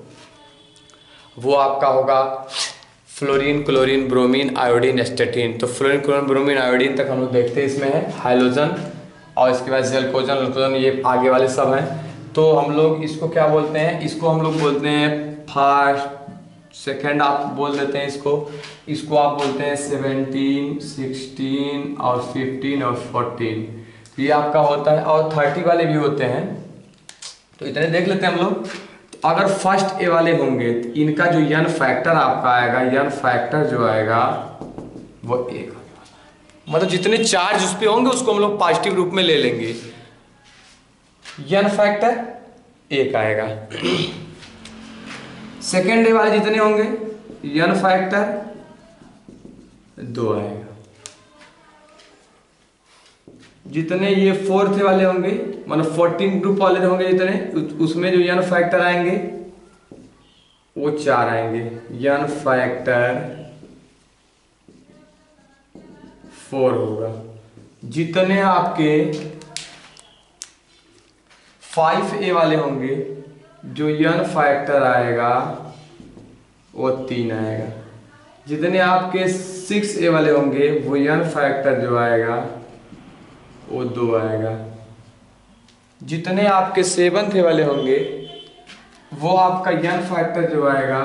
वो आपका होगा fluorine, chlorine, bromine, iodine, astatine. तो फ्लोरीन, क्लोरीन, ब्रोमीन, आयोडीन तक हम लोग देखते हैं, इसमें है हाइड्रोजन, और इसके बाद जलकोजन, ग्लूकोजन, ये आगे वाले सब हैं। तो हम लोग इसको क्या बोलते हैं, इसको हम लोग बोलते हैं फर्स्ट, सेकंड आप बोल देते हैं इसको आप बोलते हैं 17, 16 और 15 और 14, ये आपका होता है। और 30 वाले भी होते हैं। तो इतने देख लेते हैं हम लोग। तो अगर फर्स्ट ए वाले होंगे तो इनका जो एन फैक्टर आपका आएगा, एन फैक्टर जो आएगा वो 1, मतलब जितने चार्ज उस पर होंगे उसको हम लोग पॉजिटिव रूप में ले लेंगे, एन फैक्टर 1 आएगा। सेकेंड ए वाले जितने होंगे एन फैक्टर 2 आएगा। जितने ये फोर्थ वाले होंगे, मतलब 14 ग्रुप वाले होंगे जितने, उसमें जो एन फैक्टर आएंगे वो 4 आएंगे, एन फैक्टर 4 होगा। जितने आपके 5A वाले होंगे जो एन फैक्टर आएगा वो 3 आएगा। जितने आपके 6A वाले होंगे वो एन फैक्टर जो आएगा वो 2 आएगा। जितने आपके 7th वाले होंगे वो आपका एन फैक्टर जो आएगा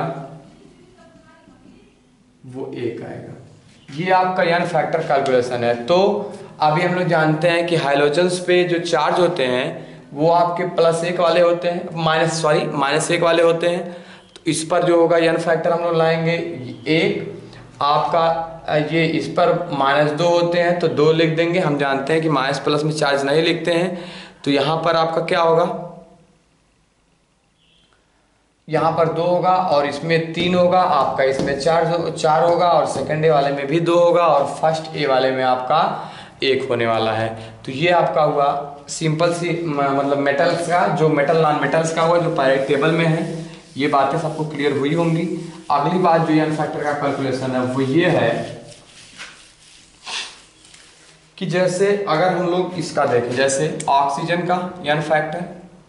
वो 1 आएगा। ये आपका एन फैक्टर कैलकुलेशन है। तो अभी हम लोग जानते हैं कि हाइड्रोजन्स पे जो चार्ज होते हैं वो आपके +1 वाले होते हैं, -1 वाले होते हैं। तो इस पर जो होगा एन फैक्टर हम लोग लाएंगे 1। आपका ये इस पर -2 होते हैं तो 2 लिख देंगे। हम जानते हैं कि माइनस प्लस में चार्ज नहीं लिखते हैं। तो यहाँ पर आपका क्या होगा, यहाँ पर 2 होगा और इसमें 3 होगा। आपका इसमें 4 होगा और सेकंड ए वाले में भी 2 होगा और फर्स्ट ए वाले में आपका 1 होने वाला है। तो ये आपका हुआ सिंपल सी मतलब मेटल्स का, जो मेटल नॉन मेटल्स का हुआ जो पीरियोडिक टेबल में है। ये बातें सबको क्लियर हुई होंगी। अगली बात जो एन फैक्टर का कैलकुलेशन है वो ये है कि जैसे अगर हम लोग इसका देखें, जैसे ऑक्सीजन का एन फैक्टर,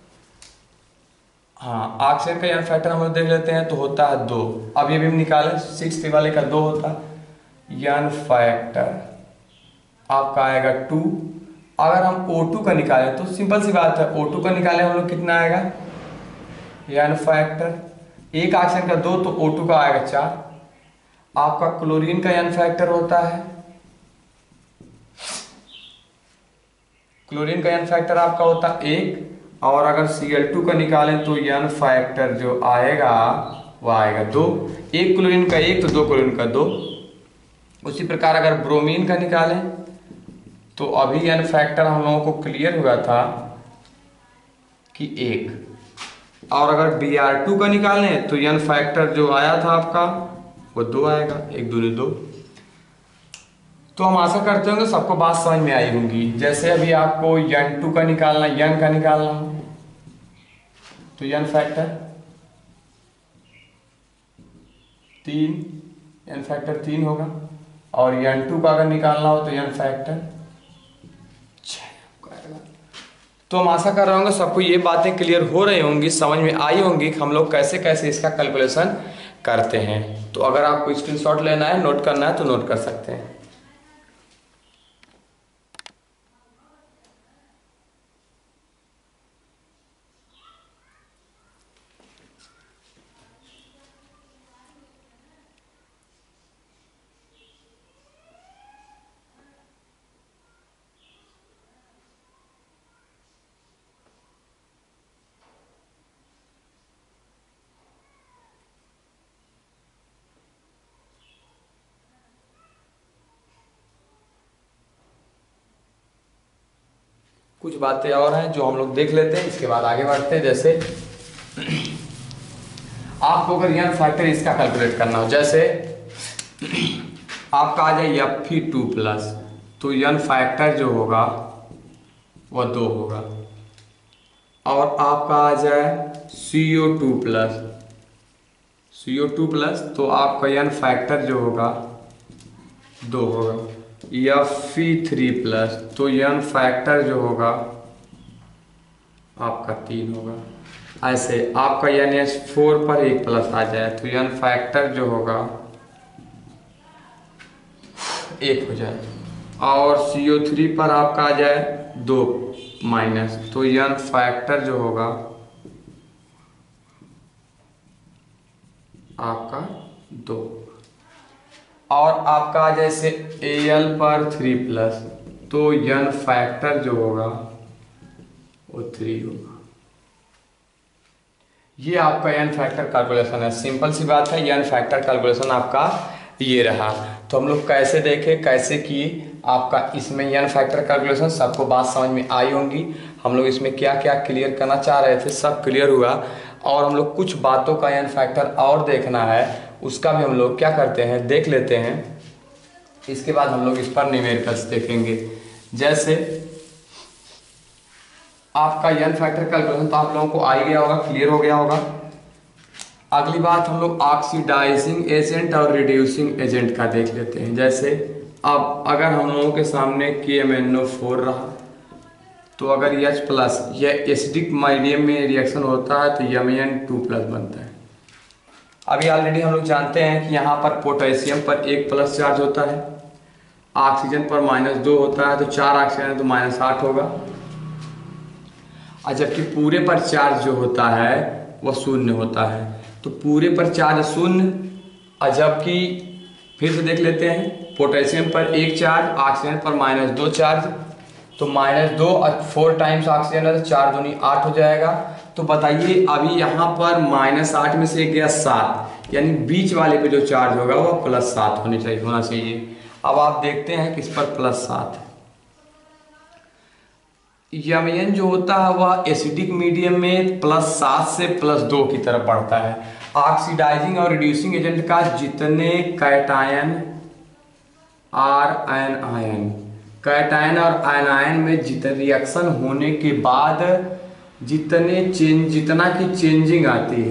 हाँ ऑक्सीजन का एन फैक्टर हम लोग देख लेते हैं तो होता है 2। अब ये भी हम निकालें 6 वाले का 2 होता है, एन फैक्टर आपका आएगा 2। अगर हम O2 का निकालें तो सिंपल सी बात है, O2 का निकालें हम लोग कितना आएगा, एन फैक्टर 1 ऑक्सीजन का 2 तो O2 का आएगा 4। आपका क्लोरीन का एन फैक्टर होता है, क्लोरीन का एन फैक्टर आपका होता है 1। और अगर Cl2 का निकालें तो एन फैक्टर जो आएगा वो आएगा 2। 1 क्लोरीन का 1 तो 2 क्लोरीन का 2। उसी प्रकार अगर ब्रोमीन का निकालें तो अभी एन फैक्टर हम लोगों को क्लियर हुआ था कि 1। और अगर Br2 का निकालें तो एन फैक्टर जो आया था आपका वो 2 आएगा, 1 दूनी 2। तो हम आशा करते होंगे सबको बात समझ में आई होंगी। जैसे अभी आपको N2 का निकालना, N का निकालना हो तो एन फैक्टर 3, एन फैक्टर 3 होगा। और N2 का अगर निकालना हो तो एन फैक्टर 6 आएगा। तो हम आशा कर रहे होंगे सबको ये बातें क्लियर हो रही होंगी, समझ में आई होंगी कि हम लोग कैसे कैसे इसका कैलकुलेशन करते हैं। तो अगर आपको स्क्रीनशॉट लेना है, नोट करना है तो नोट कर सकते हैं। कुछ बातें और हैं जो हम लोग देख लेते हैं, इसके बाद आगे बढ़ते हैं। जैसे आपको अगर यन फैक्टर इसका कैलकुलेट करना हो, जैसे आपका आ जाए Fe2+, तो यन फैक्टर जो होगा वह 2 होगा। और आपका आ जाए CO2+, तो आपका यन फैक्टर जो होगा 2 होगा। Fe3+, तो यन फैक्टर जो होगा आपका 3 होगा। ऐसे आपका NH4 पर 1 प्लस आ जाए तो यन फैक्टर जो होगा 1 हो जाए। और CO3 पर आपका आ जाए 2 माइनस, तो यन फैक्टर जो होगा आपका 2। और आपका जैसे Al पर 3+, तो यन फैक्टर जो होगा वो 3 होगा। ये आपका यन फैक्टर कैलकुलेशन है। सिंपल सी बात है, यन फैक्टर कैलकुलेशन आपका ये रहा। तो हम लोग कैसे देखें, कैसे किए, आपका इसमें यन फैक्टर कैलकुलेशन सबको बात समझ में आई होंगी। हम लोग इसमें क्या क्या क्लियर करना चाह रहे थे सब क्लियर हुआ। और हम लोग कुछ बातों का यन फैक्टर और देखना है, उसका भी हम लोग क्या करते हैं देख लेते हैं। इसके बाद हम लोग इस पर न्यूमेरिकल्स देखेंगे। जैसे आपका यन फैक्टर कैलकुलेशन तो आप लोगों को आ ही गया होगा, क्लियर हो गया होगा। अगली बात हम लोग ऑक्सीडाइजिंग एजेंट और रिड्यूसिंग एजेंट का देख लेते हैं। जैसे अब अगर हम लोगों के सामने KMnO4 रहा, तो अगर H+ यह एसिडिक मीडियम में रिएक्शन होता है तो Mn2+ बनता है। अभी ऑलरेडी हम लोग जानते हैं कि यहाँ पर पोटेशियम पर 1 प्लस चार्ज होता है, ऑक्सीजन पर -2 होता है, तो 4 ऑक्सीजन है तो -8 होगा। और जबकि पूरे पर चार्ज जो होता है वह 0 होता है, तो पूरे पर चार्ज 0। और जबकि फिर से देख लेते हैं, पोटेशियम पर 1 चार्ज, ऑक्सीजन पर -2 चार्ज, तो -2 और 4 टाइम्स ऑक्सीजन है तो 4 दूनी 8 हो जाएगा। तो बताइए अभी यहाँ पर -8 में से गया 7, यानी बीच वाले पे जो चार्ज होगा वह +7 होना चाहिए। अब आप देखते हैं कि इस पर +7 है। Mn जो होता है वह एसिडिक मीडियम में +7 से +2 की तरफ बढ़ता है। ऑक्सीडाइजिंग और रिड्यूसिंग एजेंट का जितने कैटायन और कैटायन और आयन में जितने रिएक्शन होने के बाद जितना की चेंजिंग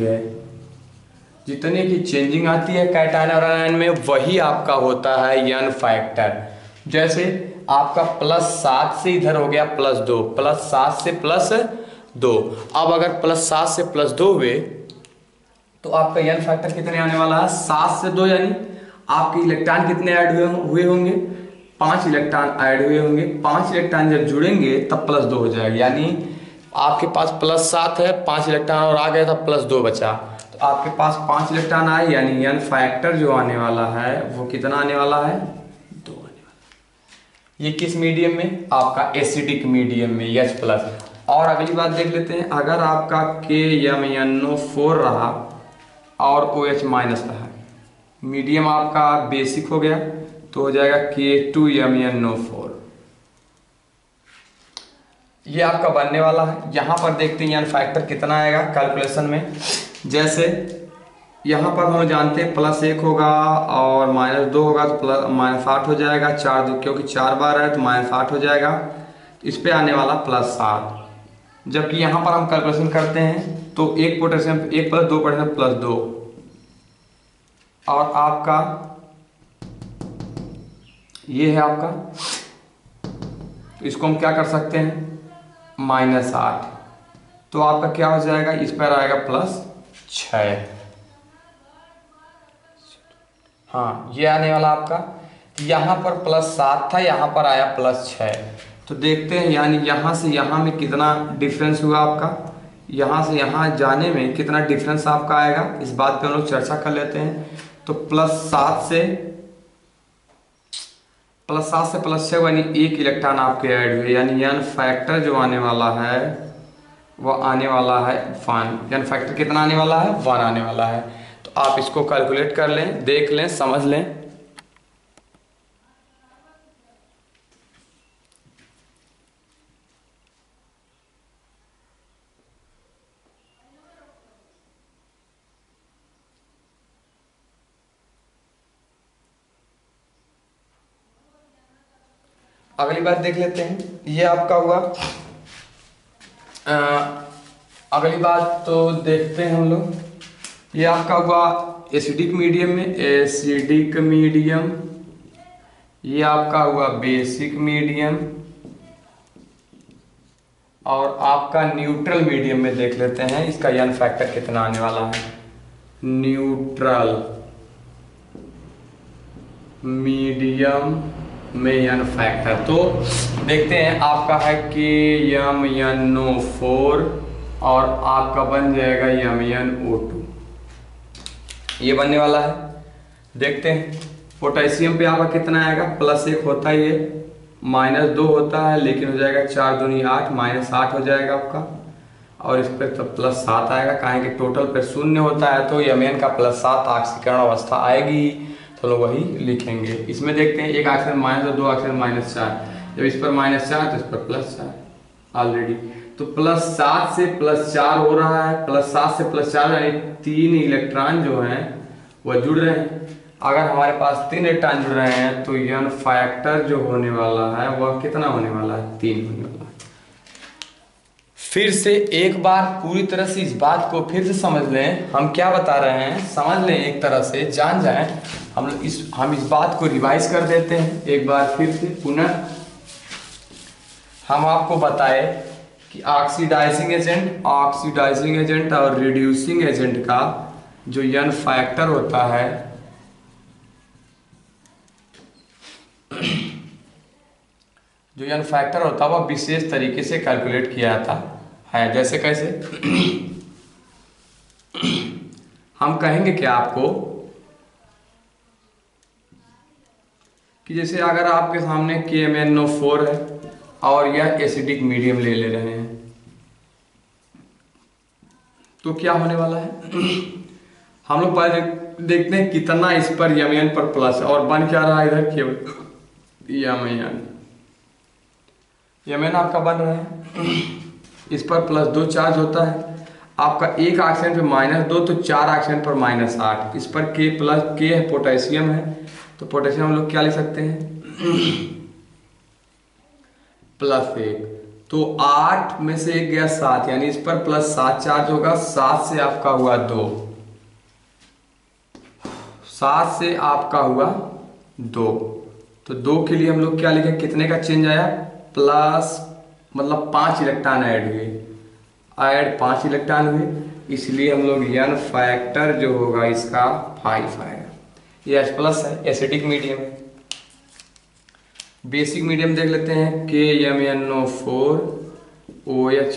आती है कैटायन और आयन में, वही आपका होता है यन फैक्टर। जैसे आपका +7 से इधर हो गया +2, +7 से +2। अब अगर +7 से +2 हुए तो आपका यन फैक्टर कितने आने वाला है, 7 से 2, यानी आपके इलेक्ट्रॉन कितने ऐड हुए होंगे, 5 इलेक्ट्रॉन ऐड हुए होंगे। 5 इलेक्ट्रॉन जब जुड़ेंगे तब +2 हो जाएगा, यानी आपके पास +7 है, 5 इलेक्ट्रॉन और आ गया था +2 बचा, तो आपके पास 5 इलेक्ट्रॉन आए, यानी यन फैक्टर जो आने वाला है वो कितना आने वाला है, 2 आने वाला है। ये किस मीडियम में, आपका एसिडिक मीडियम में H+। और अगली बात देख लेते हैं, अगर आपका KMnO4 रहा और OH- रहा, मीडियम आपका बेसिक हो गया तो हो जाएगा K2MnO4। ये आपका बनने वाला है। यहाँ पर देखते हैं यन फैक्टर कितना आएगा कैलकुलेशन में। जैसे यहाँ पर हम जानते हैं +1 होगा और -2 होगा तो -8 हो जाएगा। 4 क्योंकि 4 बार है तो -8 हो जाएगा, इस पे आने वाला +7। जबकि यहाँ पर हम कैलकुलेशन करते हैं तो 1 पोटेशियम 1 + 2 पोटेशियम +2, और आपका ये है आपका, तो इसको हम क्या कर सकते हैं -8, तो आपका क्या हो जाएगा, इस पर आएगा +6। हाँ ये आने वाला आपका, यहाँ पर +7 था, यहाँ पर आया +6। तो देखते हैं यानी यहाँ से यहाँ में कितना डिफरेंस हुआ आपका, यहाँ से यहाँ जाने में कितना डिफरेंस आपका आएगा, इस बात पे हम लोग चर्चा कर लेते हैं। तो +7 से +6 यानी 1 इलेक्ट्रॉन आपके ऐड हुए, यानी n फैक्टर जो आने वाला है वो आने वाला है 1। n फैक्टर कितना आने वाला है, 1 आने वाला है। तो आप इसको कैलकुलेट कर लें, देख लें, समझ लें। अगली बात देख लेते हैं, ये आपका हुआ। अगली बात तो देखते हैं हम लोग, ये आपका हुआ एसिडिक मीडियम में, एसिडिक मीडियम। ये आपका हुआ बेसिक मीडियम, और आपका न्यूट्रल मीडियम में देख लेते हैं इसका n फैक्टर कितना आने वाला है। न्यूट्रल मीडियम में n फैक्टर तो देखते हैं, आपका है KMnO4 और आपका बन जाएगा MnO2, ये बनने वाला है। देखते हैं पोटेशियम पे आपका कितना आएगा, +1 होता है, ये -2 होता है, लेकिन हो जाएगा 4 दूनी 8, -8 हो जाएगा आपका। और इस पर तो +7 आएगा, काहे कि टोटल पे 0 होता है, तो Mn का +7 ऑक्सीकरण अवस्था आएगी, तो लोग वही लिखेंगे। इसमें देखते हैं, एक ऑक्सीजन -2, 2 ऑक्सीजन -4, जब इस पर -4 तो इस पर +4 ऑलरेडी। तो +7 से +4 हो रहा है, +7 से +4 यानी 3 इलेक्ट्रॉन जो हैं वह जुड़ रहे हैं। अगर हमारे पास 3 इलेक्ट्रॉन जुड़ रहे हैं तो n फैक्टर जो होने वाला है वह कितना होने वाला है, 3 होने वाला है। फिर से एक बार पूरी तरह से इस बात को फिर से समझ लें, हम क्या बता रहे हैं समझ लें, एक तरह से जान जाएं। हम इस बात को रिवाइज कर देते हैं एक बार फिर से पुनः। हम आपको बताए कि ऑक्सीडाइजिंग एजेंट और रिड्यूसिंग एजेंट का जो n फैक्टर होता है, वह विशेष तरीके से कैलकुलेट किया जाता है। जैसे कैसे हम कहेंगे क्या आपको कि जैसे अगर आपके सामने KMnO4 है और यह एसिडिक मीडियम ले रहे हैं, तो क्या होने वाला है हम लोग पहले देखते हैं कितना इस पर Mn पर प्लस है, और बन क्या रहा है इधर केवल Mn आपका बन रहा है, इस पर +2 चार्ज होता है। आपका एक ऑक्सीजन पे -2 तो 4 ऑक्सीजन पर -8, इस पर K है, पोटेशियम है, तो पोटेशियम हम लोग क्या लिख सकते हैं +1। तो 8 में से 1 गया 7, यानी इस पर +7 चार्ज होगा। 7 से आपका हुआ 2, 7 से आपका हुआ 2, तो 2 के लिए हम लोग क्या लिखें, कितने का चेंज आया, प्लस मतलब 5 इलेक्ट्रॉन ऐड हुए, 5 इलेक्ट्रॉन हुए, इसलिए हम लोग n फैक्टर जो होगा इसका 5 आएगा। ये H+ है, एसिडिक मीडियम है। बेसिक मीडियम देख लेते हैं, KMnO4 OH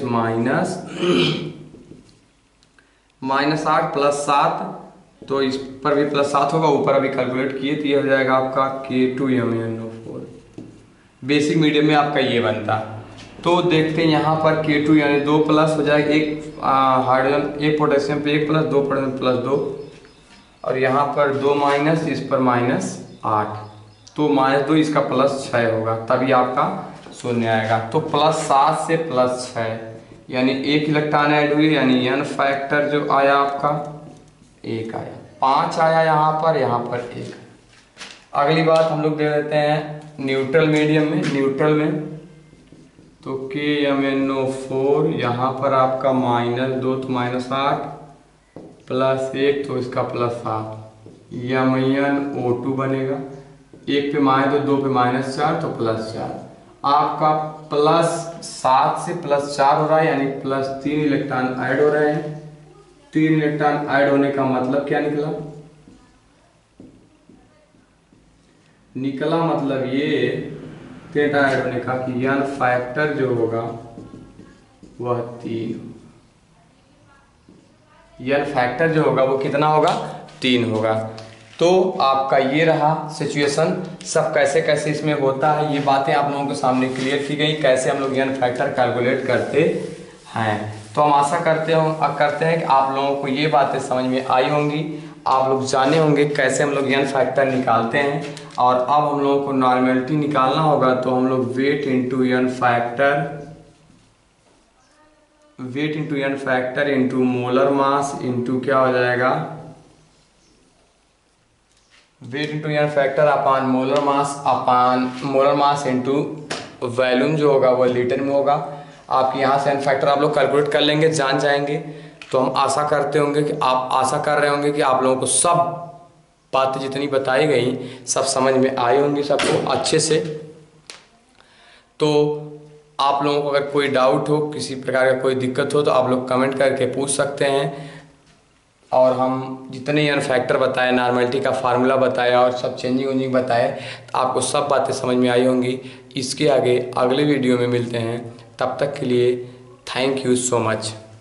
-8 +7, तो इस पर भी +7 होगा, ऊपर अभी कैलकुलेट किए तो ये हो जाएगा आपका K2MnO4। बेसिक मीडियम में आपका ये बनता। तो देखते हैं यहाँ पर K2 यानी 2 प्लस हो जाएगा, एक हाइड्रोजन, एक पोटेशियम पे 1 +2 पोटेशियम +2, और यहाँ पर 2 माइनस, इस पर -8, तो -2 इसका +6 होगा, तभी आपका 0 आएगा। तो +7 से +6 यानी 1 इलेक्ट्रॉन ऐड हुई, यानी n फैक्टर जो आया आपका 1 आया, 5 आया यहाँ पर 1। अगली बात हम लोग दे देते हैं न्यूट्रल मीडियम में। न्यूट्रल में तो KMnO4 यहाँ पर आपका -2 तो -8 +1 तो इसका +7, MnO2 बनेगा। 1 पे -2, 2 पे -4 तो +4, आपका +7 से +4 हो रहा है, यानी +3 इलेक्ट्रॉन ऐड हो रहे हैं। 3 इलेक्ट्रॉन ऐड होने का मतलब क्या निकला, निकला मतलब ये तेटा ने कहा कि यन फैक्टर जो होगा वह 3, यन फैक्टर जो होगा वो कितना होगा, 3 होगा। तो आपका ये रहा सिचुएशन, सब कैसे कैसे इसमें होता है ये बातें आप लोगों के सामने क्लियर की गई, कैसे हम लोग यन फैक्टर कैलकुलेट करते हैं। तो हम आशा करते हैं कि आप लोगों को ये बातें समझ में आई होंगी, आप लोग जाने होंगे कैसे हम लोग यन फैक्टर निकालते हैं। और अब हम लोगों को नॉर्मेलिटी निकालना होगा, तो हम लोग weight into n factor into molar mass into क्या हो जाएगा, weight into n factor upon molar mass into volume जो होगा वो लीटर में होगा। आप यहाँ से यन फैक्टर आप लोग कैलकुलेट कर लेंगे, जान जाएंगे। तो हम आशा करते होंगे कि आप आशा कर रहे होंगे कि आप लोगों को सब बातें जितनी बताई गई सब समझ में आई होंगी सबको अच्छे से। तो आप लोगों को अगर कोई डाउट हो, किसी प्रकार का कोई दिक्कत हो, तो आप लोग कमेंट करके पूछ सकते हैं। और हम जितने यन फैक्टर बताए, नॉर्मेलिटी का फार्मूला बताया और सब चेंजिंग बताए, तो आपको सब बातें समझ में आई होंगी। इसके आगे अगले वीडियो में मिलते हैं, तब तक के लिए थैंक यू सो मच।